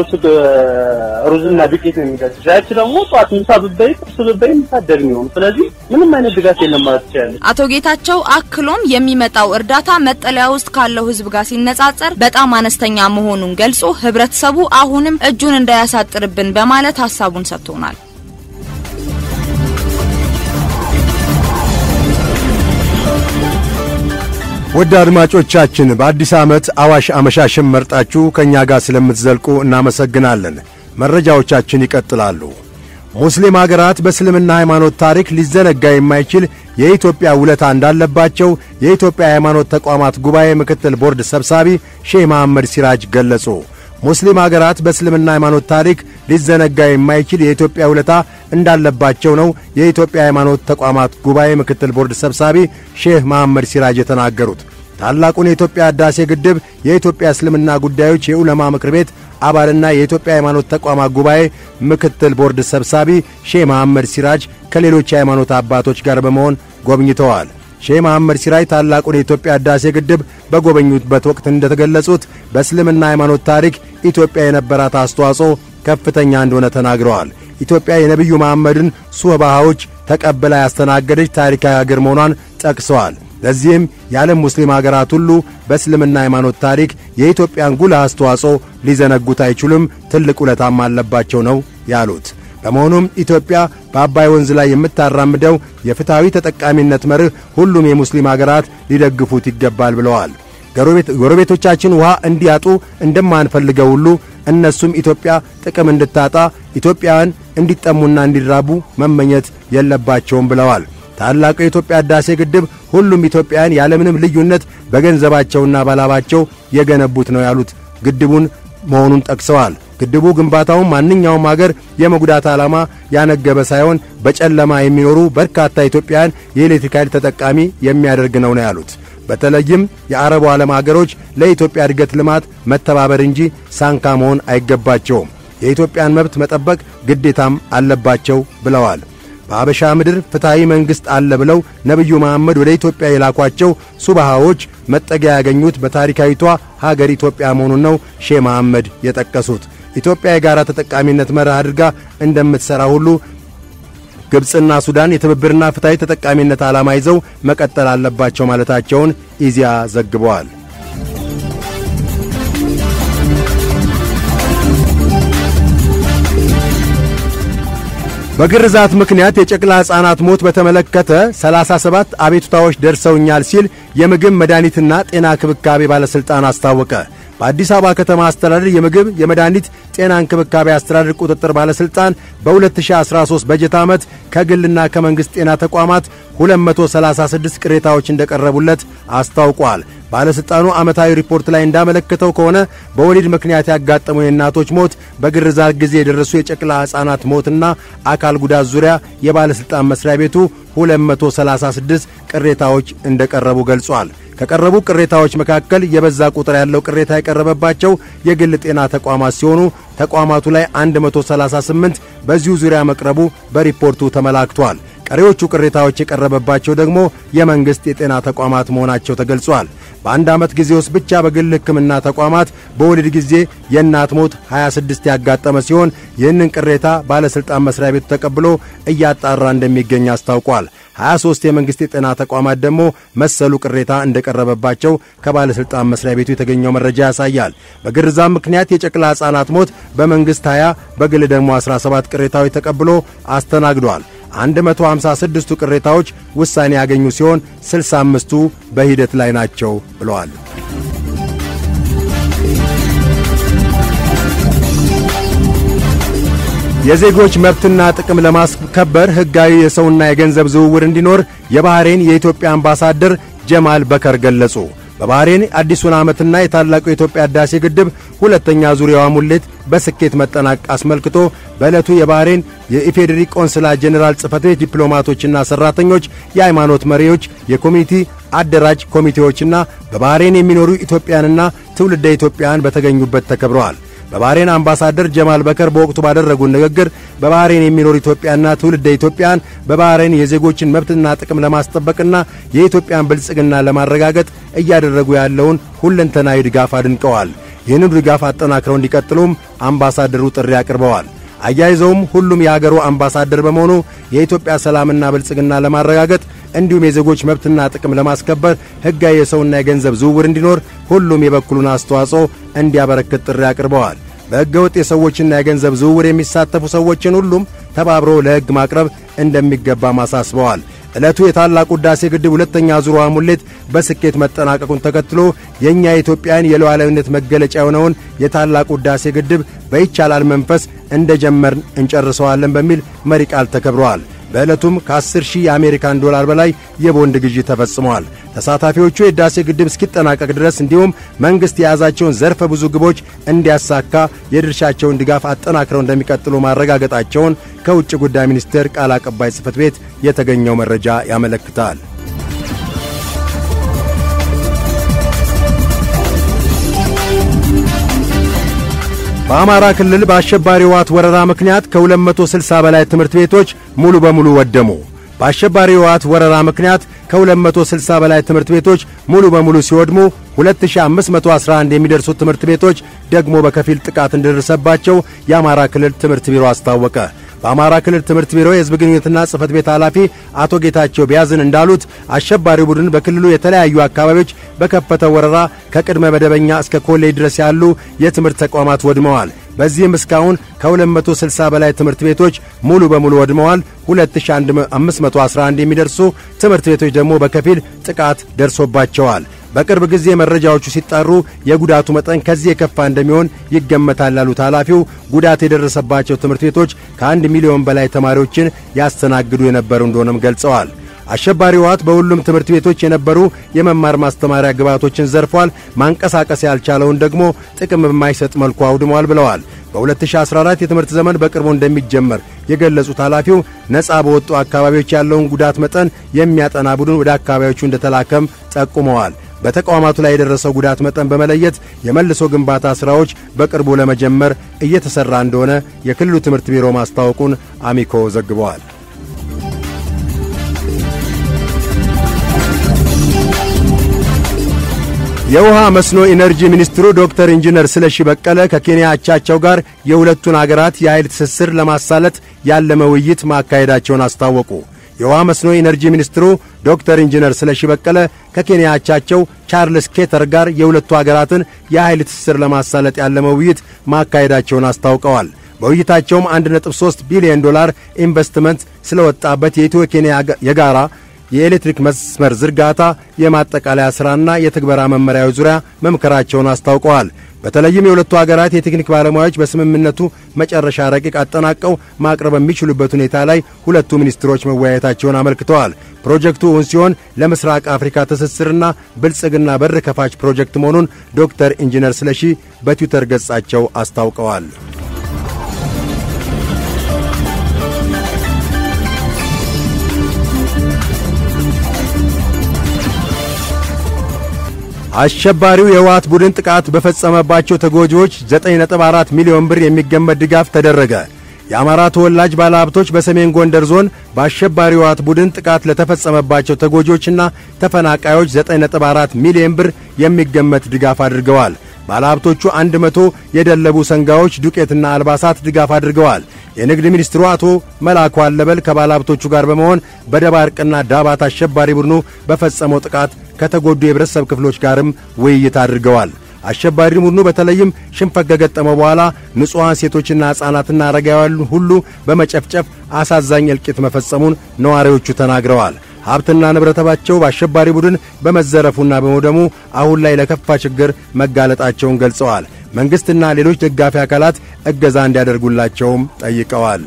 ሩዝና ዱቄት ነው የሚገዛው። ያቺ ደግሞ ጧት ምሳ ብትበይ ቁርስ ብትበይ ምሳደር ነው። ስለዚህ ምንም አይነት ድጋፍ የለም ማለት ይችላል። አቶ ጌታቸው አክሎም የሚመጣው እርዳታ መጠለያ ውስጥ ካለው ህዝብ ጋር ሲነጻጸር በጣም አነስተኛ መሆኑን ገልጾ ህብረተሰቡ አሁንም እጁን እንዳያሳጥርብን በማለት ሐሳቡን ሰጥቶናል። ወደ አድማጮቻችን በአዲስ ዓመት አዋሽ አመሻሽም መርጣችሁ ከኛ ጋር ስለምትዘልቁ እናመሰግናለን። መረጃዎቻችን ይቀጥላሉ። ሙስሊም ሀገራት በእስልምና ሃይማኖት ታሪክ ሊዘነጋ የማይችል የኢትዮጵያ ውለታ እንዳለባቸው የኢትዮጵያ ሃይማኖት ተቋማት ጉባኤ ምክትል ቦርድ ሰብሳቢ ሼህ መሐመድ ሲራጅ ገለጹ። ሙስሊም ሀገራት በእስልምና ሃይማኖት ታሪክ ሊዘነጋ የማይችል የኢትዮጵያ ውለታ እንዳለባቸው ነው የኢትዮጵያ ሃይማኖት ተቋማት ጉባኤ ምክትል ቦርድ ሰብሳቢ ሼህ መሐመድ ሲራጅ የተናገሩት። ታላቁን የኢትዮጵያ ህዳሴ ግድብ የኢትዮጵያ እስልምና ጉዳዮች የዑለማ ምክር ቤት አባልና የኢትዮጵያ ሃይማኖት ተቋማት ጉባኤ ምክትል ቦርድ ሰብሳቢ ሼህ መሐመድ ሲራጅ ከሌሎች ሃይማኖት አባቶች ጋር በመሆን ጎብኝተዋል። ሼህ መሐመድ ሲራጅ ታላቁን የኢትዮጵያ ህዳሴ ግድብ በጎበኙበት ወቅት እንደተገለጹት በእስልምና ሃይማኖት ታሪክ ኢትዮጵያ የነበራት አስተዋጽኦ ከፍተኛ እንደሆነ ተናግረዋል። ኢትዮጵያ የነብዩ መሐመድን ሱህባዎች ተቀብላ ያስተናገደች ታሪካዊ ሀገር መሆኗን ጠቅሰዋል። ለዚህም የዓለም ሙስሊም ሀገራት ሁሉ በእስልምና ሃይማኖት ታሪክ የኢትዮጵያን ጉልህ አስተዋጽኦ ሊዘነጉት አይችሉም፣ ትልቅ ውለታም አለባቸው ነው ያሉት። በመሆኑም ኢትዮጵያ በአባይ ወንዝ ላይ የምታራምደው የፍትሃዊ ተጠቃሚነት መርህ ሁሉም የሙስሊም ሀገራት ሊደግፉት ይገባል ብለዋል። ጎረቤቶቻችን ውሃ እንዲያጡ እንደማንፈልገው ሁሉ እነሱም ኢትዮጵያ ጥቅም እንድታጣ ኢትዮጵያውያን እንዲጠሙና እንዲራቡ መመኘት የለባቸውም ብለዋል። ታላቁ የኢትዮጵያ ህዳሴ ግድብ ሁሉም ኢትዮጵያውያን ያለምንም ልዩነት በገንዘባቸውና ባላባቸው የገነቡት ነው ያሉት ግድቡን መሆኑን ጠቅሰዋል። ግድቡ ግንባታውን ማንኛውም ሀገር የመጉዳት ዓላማ ያነገበ ሳይሆን በጨለማ የሚኖሩ በርካታ ኢትዮጵያውያን የኤሌክትሪክ ኃይል ተጠቃሚ የሚያደርግ ነው ያሉት። በተለይም የአረቡ ዓለም ሀገሮች ለኢትዮጵያ እድገት ልማት መተባበር እንጂ ሳንካ መሆን አይገባቸውም። የኢትዮጵያን መብት መጠበቅ ግዴታም አለባቸው ብለዋል። በአበሻ ምድር ፍትሃዊ መንግሥት አለ ብለው ነብዩ መሐመድ ወደ ኢትዮጵያ የላኳቸው ሱባሃዎች መጠጊያ ያገኙት በታሪካዊቷ ሀገር ኢትዮጵያ መሆኑን ነው ሼህ መሐመድ የጠቀሱት። ኢትዮጵያ የጋራ ተጠቃሚነት መርህ አድርጋ እንደምትሠራ ሁሉ ግብፅና ሱዳን የትብብርና ፍትሃዊ ተጠቃሚነት ዓላማ ይዘው መቀጠል አለባቸው ማለታቸውን ኢዜአ ዘግበዋል። በግርዛት ምክንያት የጨቅላ ሕፃናት ሞት በተመለከተ 37 አቤቱታዎች ደርሰውኛል ሲል የምግብ መድኃኒትና ጤና እንክብካቤ ባለሥልጣን አስታወቀ። በአዲስ አበባ ከተማ አስተዳደር የምግብ የመድኃኒት ጤና እንክብካቤ አስተዳደር ቁጥጥር ባለሥልጣን በ2013 በጀት ዓመት ከግልና ከመንግሥት ጤና ተቋማት 236 ቅሬታዎች እንደቀረቡለት አስታውቋል። ባለሥልጣኑ ዓመታዊ ሪፖርት ላይ እንዳመለከተው ከሆነ በወሊድ ምክንያት ያጋጠመው የእናቶች ሞት፣ በግርዛት ጊዜ የደረሱ የጨቅላ ሕፃናት ሞትና አካል ጉዳት ዙሪያ የባለሥልጣን መስሪያ ቤቱ 236 ቅሬታዎች እንደቀረቡ ገልጿል። ከቀረቡ ቅሬታዎች መካከል የበዛ ቁጥር ያለው ቅሬታ የቀረበባቸው የግል ጤና ተቋማት ሲሆኑ ተቋማቱ ላይ 138 በዚሁ ዙሪያ መቅረቡ በሪፖርቱ ተመላክቷል። ቀሪዎቹ ቅሬታዎች የቀረበባቸው ደግሞ የመንግሥት የጤና ተቋማት መሆናቸው ተገልጿል። በአንድ ዓመት ጊዜ ውስጥ ብቻ በግል ሕክምና ተቋማት በወሊድ ጊዜ የእናት ሞት 26 ያጋጠመ ሲሆን ይህንን ቅሬታ ባለሥልጣን መስሪያ ቤቱ ተቀብሎ እያጣራ እንደሚገኝ አስታውቋል። 23 የመንግሥት የጤና ተቋማት ደግሞ መሰሉ ቅሬታ እንደቀረበባቸው ከባለሥልጣን መስሪያ ቤቱ የተገኘው መረጃ ያሳያል። በግርዛት ምክንያት የጨቅላ ሕፃናት ሞት በመንግሥት 20 በግል ደግሞ 17 ቅሬታዎች ተቀብሎ አስተናግዷል። 156ቱ ቅሬታዎች ውሳኔ ያገኙ ሲሆን 65ቱ በሂደት ላይ ናቸው ብለዋል። የዜጎች መብትና ጥቅም ለማስከበር ሕጋዊ የሰውና የገንዘብ ዝውውር እንዲኖር የባህሬን የኢትዮጵያ አምባሳደር ጀማል በከር ገለጹ። በባህሬን አዲሱን ዓመትና የታላቁ የኢትዮጵያ ህዳሴ ግድብ ሁለተኛ ዙሪያዋ ሙሌት በስኬት መጠናቀቅ አስመልክቶ በዕለቱ የባህሬን የኢፌዴሪ ቆንስላ ጄኔራል ጽሕፈት ቤት ዲፕሎማቶችና ሠራተኞች፣ የሃይማኖት መሪዎች፣ የኮሚኒቲ አደራጅ ኮሚቴዎችና በባህሬን የሚኖሩ ኢትዮጵያንና ትውልደ ኢትዮጵያን በተገኙበት ተከብረዋል። በባህሬን አምባሳደር ጀማል በከር በወቅቱ ባደረጉት ንግግር በባህሬን የሚኖሩ ኢትዮጵያና ትውልደ ኢትዮጵያን በባህሬን የዜጎችን መብትና ጥቅም ለማስጠበቅና የኢትዮጵያን ብልጽግና ለማረጋገጥ እያደረጉ ያለውን ሁለንተናዊ ድጋፍ አድንቀዋል። ይህንን ድጋፍ አጠናክረው እንዲቀጥሉም አምባሳደሩ ጥሪ አቅርበዋል። አያይዘውም ሁሉም የአገሩ አምባሳደር በመሆኑ የኢትዮጵያ ሰላምና ብልጽግና ለማረጋገጥ እንዲሁም የዜጎች መብትና ጥቅም ለማስከበር ሕጋዊ የሰውና የገንዘብ ዝውውር እንዲኖር ሁሉም የበኩሉን አስተዋጽኦ እንዲያበረክት ጥሪ አቅርበዋል። በሕገ ወጥ የሰዎችና የገንዘብ ዝውውር የሚሳተፉ ሰዎችን ሁሉም ተባብሮ ለሕግ ማቅረብ እንደሚገባም አሳስበዋል። ዕለቱ የታላቁ ህዳሴ ግድብ ሁለተኛ ዙር ውሃ ሙሌት በስኬት መጠናቀቁን ተከትሎ የእኛ የኢትዮጵያን የሉዓላዊነት መገለጫ የሆነውን የታላቁ ህዳሴ ግድብ በይቻላል መንፈስ እንደጀመርን እንጨርሰዋለን በሚል መሪ ቃል ተከብረዋል። በዕለቱም ከ10,000 የአሜሪካን ዶላር በላይ የቦንድ ግዢ ተፈጽመዋል። ተሳታፊዎቹ የህዳሴ ግድብ እስኪጠናቀቅ ድረስ እንዲሁም መንግሥት የያዛቸውን ዘርፈ ብዙ ግቦች እንዲያሳካ የድርሻቸውን ድጋፍ አጠናክረው እንደሚቀጥሉ ማረጋገጣቸውን ከውጭ ጉዳይ ሚኒስቴር ቃል አቀባይ ጽሕፈት ቤት የተገኘው መረጃ ያመለክታል። በአማራ ክልል በአሸባሪ ህወሓት ወረራ ምክንያት ከ260 በላይ ትምህርት ቤቶች ሙሉ በሙሉ ወደሙ። በአሸባሪ ህወሓት ወረራ ምክንያት ከ260 በላይ ትምህርት ቤቶች ሙሉ በሙሉ ሲወድሙ 2511 የሚደርሱ ትምህርት ቤቶች ደግሞ በከፊል ጥቃት እንደደረሰባቸው የአማራ ክልል ትምህርት ቢሮ አስታወቀ። በአማራ ክልል ትምህርት ቢሮ የሕዝብ ግንኙነትና ጽሕፈት ቤት ኃላፊ አቶ ጌታቸው ቢያዝን እንዳሉት አሸባሪው ቡድን በክልሉ የተለያዩ አካባቢዎች በከፈተው ወረራ ከቅድመ መደበኛ እስከ ኮሌጅ ድረስ ያሉ የትምህርት ተቋማት ወድመዋል። በዚህም እስካሁን ከ260 በላይ ትምህርት ቤቶች ሙሉ በሙሉ ወድመዋል። 2511 የሚደርሱ ትምህርት ቤቶች ደግሞ በከፊል ጥቃት ደርሶባቸዋል። በቅርብ ጊዜ መረጃዎቹ ሲጣሩ የጉዳቱ መጠን ከዚህ የከፋ እንደሚሆን ይገመታል ያሉት ኃላፊው ጉዳት የደረሰባቸው ትምህርት ቤቶች ከ1 ሚሊዮን በላይ ተማሪዎችን ያስተናግዱ የነበሩ እንደሆነም ገልጸዋል። አሸባሪው ህወሓት በሁሉም ትምህርት ቤቶች የነበሩ የመማር ማስተማሪያ ግብዓቶችን ዘርፏል። ማንቀሳቀስ ያልቻለውን ደግሞ ጥቅም በማይሰጥ መልኩ አውድሟል ብለዋል። በ2014 የትምህርት ዘመን በቅርቡ እንደሚጀመር የገለጹት ኃላፊው ነፃ በወጡ አካባቢዎች ያለውን ጉዳት መጠን የሚያጠና ቡድን ወደ አካባቢዎቹ እንደተላከም ጠቁመዋል። በተቋማቱ ላይ የደረሰው ጉዳት መጠን በመለየት የመልሶ ግንባታ ሥራዎች በቅርቡ ለመጀመር እየተሰራ እንደሆነ የክልሉ ትምህርት ቢሮ ማስታወቁን አሚኮ ዘግቧል። የውሃ መስኖ ኢነርጂ ሚኒስትሩ ዶክተር ኢንጂነር ስለሺ በቀለ ከኬንያ አቻቸው ጋር የሁለቱን አገራት የኃይል ትስስር ለማሳለጥ ያለመ ውይይት ማካሄዳቸውን አስታወቁ። የውሃ መስኖ ኢነርጂ ሚኒስትሩ ዶክተር ኢንጂነር ስለሺ በቀለ ከኬንያ አቻቸው ቻርልስ ኬተር ጋር የሁለቱ አገራትን የኃይል ትስስር ለማሳለጥ ያለመ ውይይት ማካሄዳቸውን አስታውቀዋል። በውይይታቸውም $1.3 ቢሊዮን ኢንቨስትመንት ስለወጣበት የኢትዮ ኬንያ የጋራ የኤሌክትሪክ መስመር ዝርጋታ የማጠቃለያ ሥራና የትግበራ መመሪያዎች ዙሪያ መምከራቸውን አስታውቀዋል። በተለይም የሁለቱ አገራት የቴክኒክ ባለሙያዎች በስምምነቱ መጨረሻ ረቂቅ አጠናቀው ማቅረብ በሚችሉበት ሁኔታ ላይ ሁለቱ ሚኒስትሮች መወያየታቸውን አመልክተዋል። ፕሮጀክቱ እውን ሲሆን ለምስራቅ አፍሪካ ትስስርና ብልጽግና በር ከፋች ፕሮጀክት መሆኑን ዶክተር ኢንጂነር ስለሺ በትዊተር ገጻቸው አስታውቀዋል። አሸባሪው የህወሓት ቡድን ጥቃት በፈጸመባቸው ተጎጂዎች 9.4 ሚሊዮን ብር የሚገመት ድጋፍ ተደረገ። የአማራ ተወላጅ ባለሀብቶች በሰሜን ጎንደር ዞን በአሸባሪው የህወሓት ቡድን ጥቃት ለተፈጸመባቸው ተጎጂዎችና ተፈናቃዮች 9.4 ሚሊዮን ብር የሚገመት ድጋፍ አድርገዋል። ባለሀብቶቹ 100 የደለቡ ሰንጋዎች፣ ዱቄትና አልባሳት ድጋፍ አድርገዋል። የንግድ ሚኒስትሩ አቶ መላኩ አለበል ከባለሀብቶቹ ጋር በመሆን በደባርቅና ዳባት አሸባሪ ቡድኑ በፈጸመው ጥቃት ከተጎዱ የህብረተሰብ ክፍሎች ጋርም ውይይት አድርገዋል። አሸባሪ ቡድኑ በተለይም ሽንፈት ከገጠመው በኋላ ንጹሃን ሴቶችና ሕፃናትና አረጋውያን ሁሉ በመጨፍጨፍ አሳዛኝ እልቂት መፈጸሙን ነዋሪዎቹ ተናግረዋል። ሀብትና ንብረታቸው በአሸባሪ ቡድን በመዘረፉና በመውደሙ አሁን ላይ ለከፋ ችግር መጋለጣቸውን ገልጸዋል። መንግስትና ሌሎች ደጋፊ አካላት እገዛ እንዲያደርጉላቸውም ጠይቀዋል።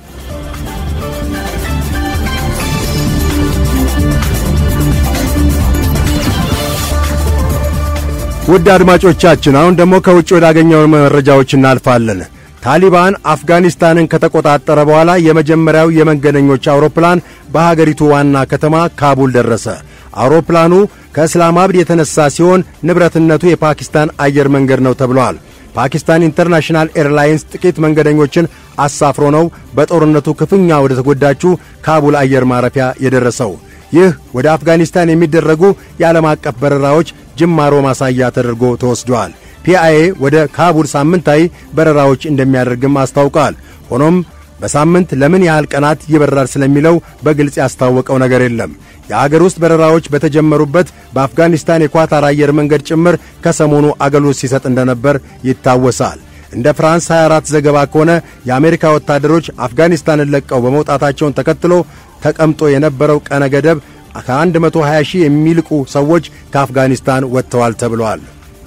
ውድ አድማጮቻችን አሁን ደግሞ ከውጭ ወዳገኘው መረጃዎች እናልፋለን። ታሊባን አፍጋኒስታንን ከተቆጣጠረ በኋላ የመጀመሪያው የመንገደኞች አውሮፕላን በሀገሪቱ ዋና ከተማ ካቡል ደረሰ። አውሮፕላኑ ከእስላማባድ የተነሳ ሲሆን ንብረትነቱ የፓኪስታን አየር መንገድ ነው ተብሏል። ፓኪስታን ኢንተርናሽናል ኤርላይንስ ጥቂት መንገደኞችን አሳፍሮ ነው በጦርነቱ ክፉኛ ወደ ተጎዳችው ካቡል አየር ማረፊያ የደረሰው። ይህ ወደ አፍጋኒስታን የሚደረጉ የዓለም አቀፍ በረራዎች ጅማሮ ማሳያ ተደርጎ ተወስዷል። ፒአይኤ ወደ ካቡል ሳምንታዊ በረራዎች እንደሚያደርግም አስታውቋል። ሆኖም በሳምንት ለምን ያህል ቀናት ይበራል ስለሚለው በግልጽ ያስታወቀው ነገር የለም። የአገር ውስጥ በረራዎች በተጀመሩበት በአፍጋኒስታን የኳታር አየር መንገድ ጭምር ከሰሞኑ አገልግሎት ሲሰጥ እንደነበር ይታወሳል። እንደ ፍራንስ 24 ዘገባ ከሆነ የአሜሪካ ወታደሮች አፍጋኒስታንን ለቀው በመውጣታቸውን ተከትሎ ተቀምጦ የነበረው ቀነ ገደብ ከ120 ሺህ የሚልቁ ሰዎች ከአፍጋኒስታን ወጥተዋል ተብሏል።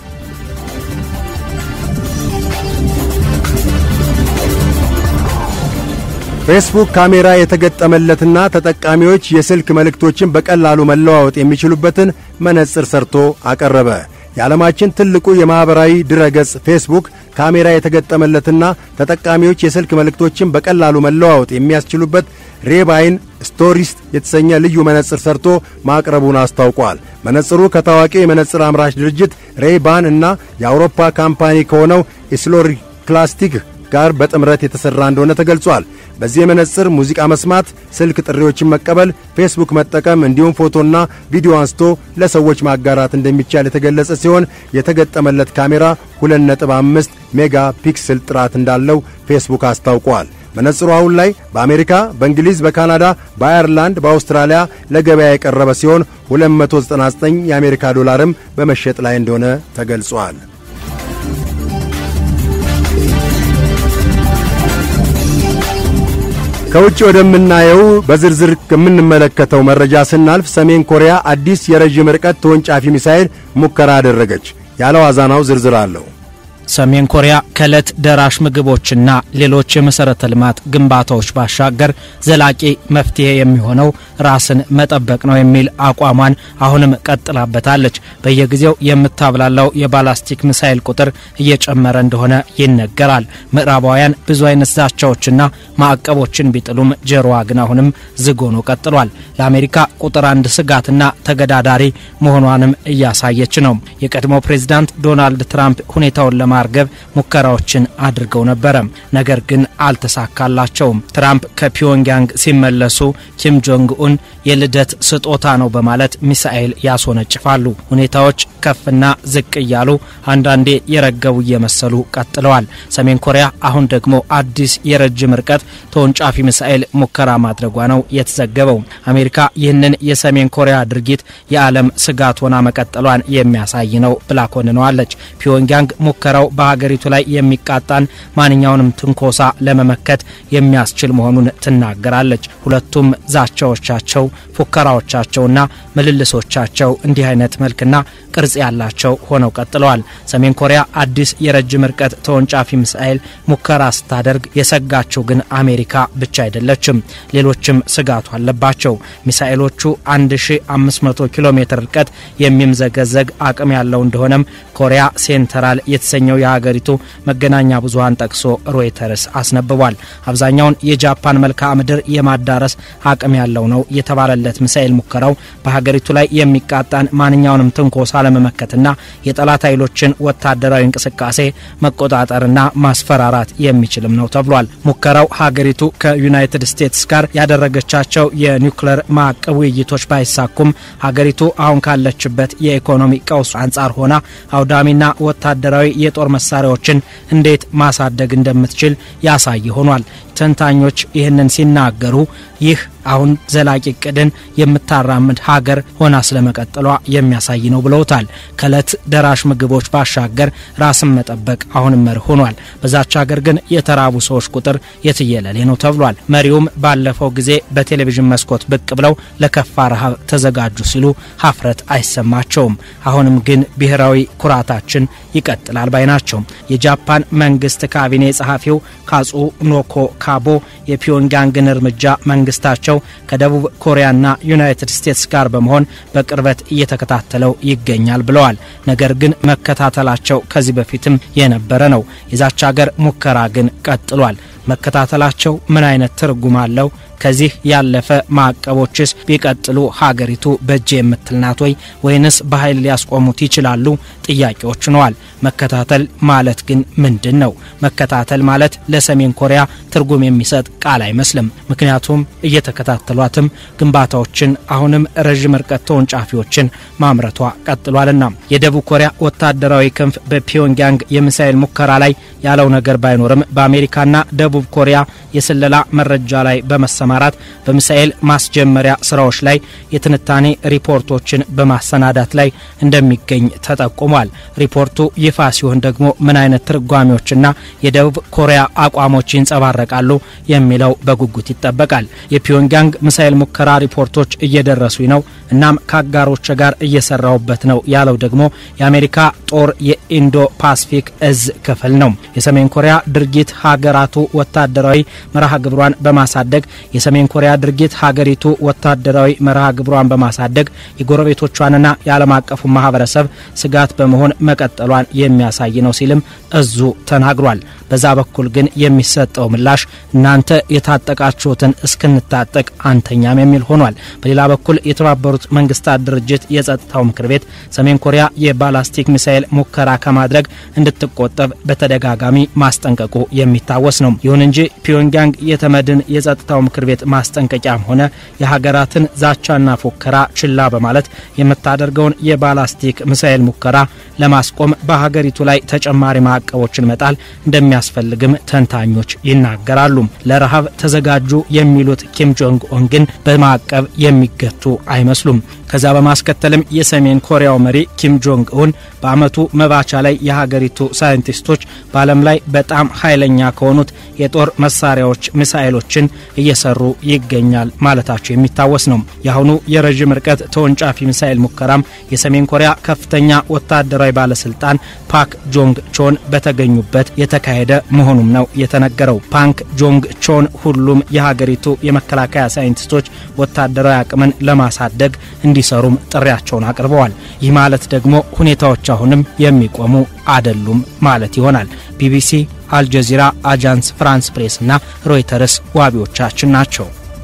ፌስቡክ ካሜራ የተገጠመለትና ተጠቃሚዎች የስልክ መልእክቶችን በቀላሉ መለዋወጥ የሚችሉበትን መነጽር ሰርቶ አቀረበ። የዓለማችን ትልቁ የማኅበራዊ ድረገጽ ፌስቡክ ካሜራ የተገጠመለትና ተጠቃሚዎች የስልክ መልእክቶችን በቀላሉ መለዋወጥ የሚያስችሉበት ሬባይን ስቶሪስ የተሰኘ ልዩ መነጽር ሰርቶ ማቅረቡን አስታውቋል። መነጽሩ ከታዋቂው የመነጽር አምራች ድርጅት ሬይባን እና የአውሮፓ ካምፓኒ ከሆነው ኢስሎሪ ክላስቲክ ጋር በጥምረት የተሰራ እንደሆነ ተገልጿል። በዚህ መነጽር ሙዚቃ መስማት፣ ስልክ ጥሪዎችን መቀበል፣ ፌስቡክ መጠቀም እንዲሁም ፎቶና ቪዲዮ አንስቶ ለሰዎች ማጋራት እንደሚቻል የተገለጸ ሲሆን የተገጠመለት ካሜራ 2.5 ሜጋ ፒክሰል ጥራት እንዳለው ፌስቡክ አስታውቋል። መነጽሩ አሁን ላይ በአሜሪካ፣ በእንግሊዝ፣ በካናዳ፣ በአየርላንድ፣ በአውስትራሊያ ለገበያ የቀረበ ሲሆን 299 የአሜሪካ ዶላርም በመሸጥ ላይ እንደሆነ ተገልጿል። ከውጭ ወደምናየው በዝርዝር ከምንመለከተው መረጃ ስናልፍ ሰሜን ኮሪያ አዲስ የረጅም ርቀት ተወንጫፊ ሚሳኤል ሙከራ አደረገች። ያለው አዛናው ዝርዝር አለው። ሰሜን ኮሪያ ከለት ደራሽ ምግቦችና ሌሎች የመሰረተ ልማት ግንባታዎች ባሻገር ዘላቂ መፍትሄ የሚሆነው ራስን መጠበቅ ነው የሚል አቋሟን አሁንም ቀጥላበታለች። በየጊዜው የምታብላላው የባላስቲክ ሚሳኤል ቁጥር እየጨመረ እንደሆነ ይነገራል። ምዕራባውያን ብዙ አይነት ዛቻዎችና ማዕቀቦችን ቢጥሉም ጀሮዋ ግን አሁንም ዝግ ሆኖ ቀጥሏል። ለአሜሪካ ቁጥር አንድ ስጋትና ተገዳዳሪ መሆኗንም እያሳየች ነው። የቀድሞ ፕሬዝዳንት ዶናልድ ትራምፕ ሁኔታውን ለማርገብ ሙከራዎችን አድርገው ነበር። ነገር ግን አልተሳካላቸውም። ትራምፕ ከፒዮንግያንግ ሲመለሱ ኪም ጆንግ ኡን የልደት ስጦታ ነው በማለት ሚሳኤል ያስወነጭፋሉ። ሁኔታዎች ከፍና ዝቅ እያሉ አንዳንዴ የረገቡ እየመሰሉ ቀጥለዋል። ሰሜን ኮሪያ አሁን ደግሞ አዲስ የረጅም ርቀት ተወንጫፊ ሚሳኤል ሙከራ ማድረጓ ነው የተዘገበው። አሜሪካ ይህንን የሰሜን ኮሪያ ድርጊት የዓለም ስጋት ሆና መቀጠሏን የሚያሳይ ነው ብላ ኮንነዋለች። ፒዮንግያንግ ሙከራው በሀገሪቱ ላይ የሚቃጣን ማንኛውንም ትንኮሳ ለመመከት የሚያስችል መሆኑን ትናገራለች። ሁለቱም ዛቻዎቻቸው፣ ፉከራዎቻቸውና ምልልሶቻቸው እንዲህ አይነት መልክና ቅርጽ ያላቸው ሆነው ቀጥለዋል። ሰሜን ኮሪያ አዲስ የረጅም ርቀት ተወንጫፊ ሚሳኤል ሙከራ ስታደርግ የሰጋቸው ግን አሜሪካ ብቻ አይደለችም። ሌሎችም ስጋቱ አለባቸው። ሚሳኤሎቹ 1500 ኪሎ ሜትር ርቀት የሚምዘገዘግ አቅም ያለው እንደሆነም ኮሪያ ሴንትራል የተሰኘው የሀገሪቱ መገናኛ ብዙሃን ጠቅሶ ሮይተርስ አስነብቧል። አብዛኛውን የጃፓን መልክዓ ምድር የማዳረስ አቅም ያለው ነው የተባለለት ሚሳኤል ሙከራው በሀገሪቱ ላይ የሚቃጣን ማንኛውንም ትንኮሳ ለመመከትና የጠላት ኃይሎችን ወታደራዊ እንቅስቃሴ መቆጣጠርና ማስፈራራት የሚችልም ነው ተብሏል። ሙከራው ሀገሪቱ ከዩናይትድ ስቴትስ ጋር ያደረገቻቸው የኒውክሌር ማዕቀብ ውይይቶች ባይሳኩም ሀገሪቱ አሁን ካለችበት የኢኮኖሚ ቀውስ አንጻር ሆና አውዳሚና ወታደራዊ የጦር መሳሪያዎችን እንዴት ማሳደግ እንደምትችል ያሳይ ሆኗል። ተንታኞች ይህንን ሲናገሩ ይህ አሁን ዘላቂ ቅድን የምታራምድ ሀገር ሆና ስለመቀጠሏ የሚያሳይ ነው ብለውታል። ከለት ደራሽ ምግቦች ባሻገር ራስን መጠበቅ አሁንም መርህ ሆኗል። በዛች ሀገር ግን የተራቡ ሰዎች ቁጥር የትየለሌ ነው ተብሏል። መሪውም ባለፈው ጊዜ በቴሌቪዥን መስኮት ብቅ ብለው ለከፋ ረሃብ ተዘጋጁ ሲሉ ሀፍረት አይሰማቸውም። አሁንም ግን ብሔራዊ ኩራታችን ይቀጥላል ባይ ናቸው። የጃፓን መንግስት ካቢኔ ጸሐፊው ካጹ ኖኮ ካቦ የፒዮንግያንግን እርምጃ መንግስታቸው ከደቡብ ኮሪያና ዩናይትድ ስቴትስ ጋር በመሆን በቅርበት እየተከታተለው ይገኛል ብለዋል። ነገር ግን መከታተላቸው ከዚህ በፊትም የነበረ ነው። የዛች ሀገር ሙከራ ግን ቀጥሏል። መከታተላቸው ምን አይነት ትርጉም አለው? ከዚህ ያለፈ ማዕቀቦችስ ቢቀጥሉ ሀገሪቱ በእጅ የምትልናት ወይንስ በኃይል ሊያስቆሙት ይችላሉ? ጥያቄዎች ነዋል። መከታተል ማለት ግን ምንድነው? መከታተል ማለት ለሰሜን ኮሪያ ትርጉም የሚሰጥ ቃል አይመስልም። ምክንያቱም እየተከታተሏትም ግንባታዎችን አሁንም ረጅም ርቀት ተወንጫፊዎችን ማምረቷ ቀጥሏልና። የደቡብ ኮሪያ ወታደራዊ ክንፍ በፒዮንግያንግ የሚሳኤል ሙከራ ላይ ያለው ነገር ባይኖርም በአሜሪካና ደቡብ ኮሪያ የስለላ መረጃ ላይ በመሰማራት በሚሳኤል ማስጀመሪያ ስራዎች ላይ የትንታኔ ሪፖርቶችን በማሰናዳት ላይ እንደሚገኝ ተጠቁሟል። ሪፖርቱ ይፋ ሲሆን ደግሞ ምን አይነት ትርጓሜዎችና የደቡብ ኮሪያ አቋሞች ይንጸባረቃሉ የሚለው በጉጉት ይጠበቃል። የፒዮንግያንግ ሚሳኤል ሙከራ ሪፖርቶች እየደረሱ ነው፣ እናም ከአጋሮች ጋር እየሰራውበት ነው ያለው ደግሞ የአሜሪካ ጦር የኢንዶ ፓሲፊክ እዝ ክፍል ነው። የሰሜን ኮሪያ ድርጊት ሀገራቱ ወታደራዊ መርሃ ግብሯን በማሳደግ የሰሜን ኮሪያ ድርጊት ሀገሪቱ ወታደራዊ መርሃ ግብሯን በማሳደግ የጎረቤቶቿንና የዓለም አቀፉ ማህበረሰብ ስጋት በመሆን መቀጠሏን የሚያሳይ ነው ሲልም እዙ ተናግሯል። በዛ በኩል ግን የሚሰጠው ምላሽ እናንተ የታጠቃችሁትን እስክንታጠቅ አንተኛም የሚል ሆኗል። በሌላ በኩል የተባበሩት መንግስታት ድርጅት የጸጥታው ምክር ቤት ሰሜን ኮሪያ የባላስቲክ ሚሳኤል ሙከራ ከማድረግ እንድትቆጠብ በተደጋጋሚ ማስጠንቀቁ የሚታወስ ነው። ይሁን እንጂ ፒዮንግያንግ የተመድን የጸጥታው ምክር ቤት ማስጠንቀቂያም ሆነ የሀገራትን ዛቻና ፉከራ ችላ በማለት የምታደርገውን የባላስቲክ ሚሳኤል ሙከራ ለማስቆም በሀገሪቱ ላይ ተጨማሪ ማዕቀቦችን መጣል እንደሚያስፈልግም ተንታኞች ይናገራሉ። ለረሃብ ተዘጋጁ የሚሉት ኪም ጆንግ ኡን ግን በማዕቀብ የሚገቱ አይመስሉም። ከዛ በማስከተልም የሰሜን ኮሪያው መሪ ኪም ጆንግ ኡን በአመቱ መባቻ ላይ የሀገሪቱ ሳይንቲስቶች በዓለም ላይ በጣም ኃይለኛ ከሆኑት የጦር መሳሪያዎች ሚሳኤሎችን እየሰሩ ይገኛል ማለታቸው የሚታወስ ነው። ያሁኑ የረጅም ርቀት ተወንጫፊ ሚሳኤል ሙከራም የሰሜን ኮሪያ ከፍተኛ ወታደራዊ ባለስልጣን ፓክ ጆንግ ቾን በተገኙበት የተካሄደ መሆኑም ነው የተነገረው። ፓክ ጆንግ ቾን ሁሉም የሀገሪቱ የመከላከያ ሳይንቲስቶች ወታደራዊ አቅምን ለማሳደግ እንዲሰሩም ጥሪያቸውን አቅርበዋል። ይህ ማለት ደግሞ ሁኔታዎች አሁንም የሚቆሙ አይደሉም ማለት ይሆናል። ቢቢሲ፣ አልጀዚራ፣ አጃንስ ፍራንስ ፕሬስ እና ሮይተርስ ዋቢዎቻችን ናቸው።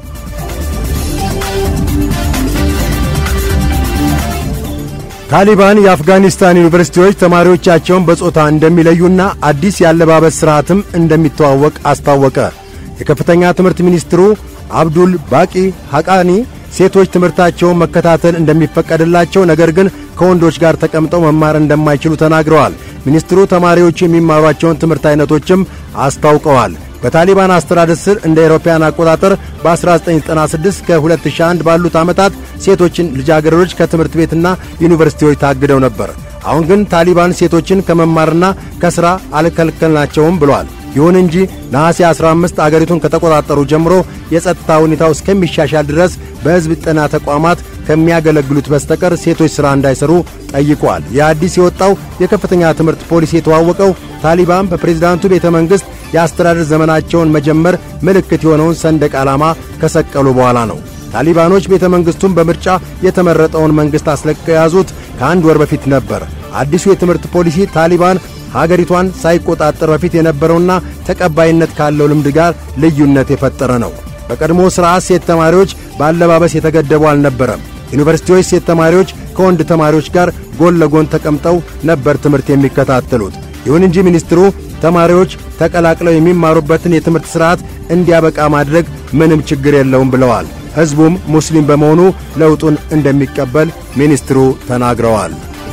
ታሊባን የአፍጋኒስታን ዩኒቨርሲቲዎች ተማሪዎቻቸውን በጾታ እንደሚለዩና አዲስ ያለባበስ ስርዓትም እንደሚተዋወቅ አስታወቀ። የከፍተኛ ትምህርት ሚኒስትሩ አብዱል ባቂ ሐቃኒ ሴቶች ትምህርታቸውን መከታተል እንደሚፈቀድላቸው ነገር ግን ከወንዶች ጋር ተቀምጠው መማር እንደማይችሉ ተናግረዋል። ሚኒስትሩ ተማሪዎች የሚማሯቸውን ትምህርት አይነቶችም አስታውቀዋል። በታሊባን አስተዳደር ስር እንደ አውሮፓውያን አቆጣጠር በ1996 ከ2001 ባሉት ዓመታት ሴቶችን ልጃገረዶች ከትምህርት ቤትና ዩኒቨርሲቲዎች ታግደው ነበር። አሁን ግን ታሊባን ሴቶችን ከመማርና ከሥራ አልከለከልናቸውም ብሏል። ይሁን እንጂ ነሐሴ 15 አገሪቱን ከተቆጣጠሩ ጀምሮ የጸጥታ ሁኔታው እስከሚሻሻል ድረስ በሕዝብ ጤና ተቋማት ከሚያገለግሉት በስተቀር ሴቶች ሥራ እንዳይሰሩ ጠይቋል። የአዲስ የወጣው የከፍተኛ ትምህርት ፖሊሲ የተዋወቀው ታሊባን በፕሬዝዳንቱ ቤተ መንግሥት የአስተዳደር ዘመናቸውን መጀመር ምልክት የሆነውን ሰንደቅ ዓላማ ከሰቀሉ በኋላ ነው። ታሊባኖች ቤተ መንግሥቱን በምርጫ የተመረጠውን መንግሥት አስለቅቀው የያዙት ከአንድ ወር በፊት ነበር። አዲሱ የትምህርት ፖሊሲ ታሊባን ሀገሪቷን ሳይቆጣጠር በፊት የነበረውና ተቀባይነት ካለው ልምድ ጋር ልዩነት የፈጠረ ነው። በቀድሞ ሥርዓት ሴት ተማሪዎች ባለባበስ የተገደቡ አልነበረም። ዩኒቨርሲቲዎች ሴት ተማሪዎች ከወንድ ተማሪዎች ጋር ጎን ለጎን ተቀምጠው ነበር ትምህርት የሚከታተሉት። ይሁን እንጂ ሚኒስትሩ ተማሪዎች ተቀላቅለው የሚማሩበትን የትምህርት ሥርዓት እንዲያበቃ ማድረግ ምንም ችግር የለውም ብለዋል። ሕዝቡም ሙስሊም በመሆኑ ለውጡን እንደሚቀበል ሚኒስትሩ ተናግረዋል።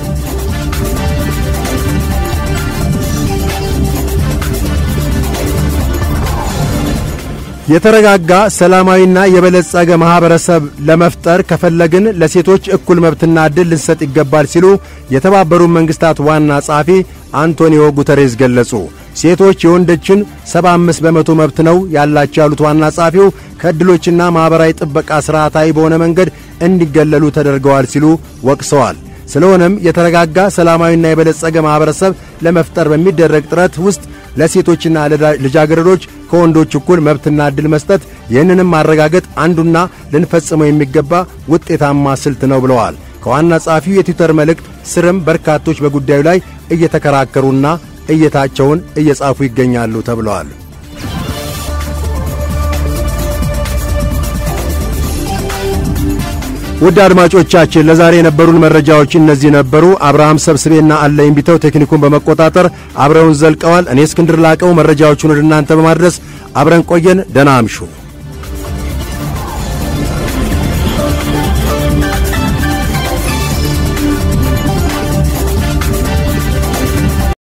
የተረጋጋ ሰላማዊና የበለጸገ ማህበረሰብ ለመፍጠር ከፈለግን ለሴቶች እኩል መብትና ዕድል ልንሰጥ ይገባል ሲሉ የተባበሩት መንግስታት ዋና ጸሐፊ አንቶኒዮ ጉተሬስ ገለጹ። ሴቶች የወንዶችን 75 በመቶ መብት ነው ያላቸው ያሉት ዋና ጸሐፊው ከዕድሎችና ማህበራዊ ጥበቃ ሥርዓታዊ በሆነ መንገድ እንዲገለሉ ተደርገዋል ሲሉ ወቅሰዋል። ስለሆነም የተረጋጋ ሰላማዊና የበለጸገ ማህበረሰብ ለመፍጠር በሚደረግ ጥረት ውስጥ ለሴቶችና ልጃገረዶች ከወንዶች እኩል መብትና ዕድል መስጠት ይህንንም ማረጋገጥ አንዱና ልንፈጽመው የሚገባ ውጤታማ ስልት ነው ብለዋል። ከዋና ጸሐፊው የትዊተር መልእክት ስርም በርካቶች በጉዳዩ ላይ እየተከራከሩና እየታቸውን እየጻፉ ይገኛሉ ተብለዋል። ውድ አድማጮቻችን ለዛሬ የነበሩን መረጃዎች እነዚህ ነበሩ። አብርሃም ሰብስቤና አለኝ ቢተው ቴክኒኩን በመቆጣጠር አብረውን ዘልቀዋል። እኔ እስክንድር ላቀው መረጃዎቹን ወደ እናንተ በማድረስ አብረን ቆየን። ደህና አምሹ።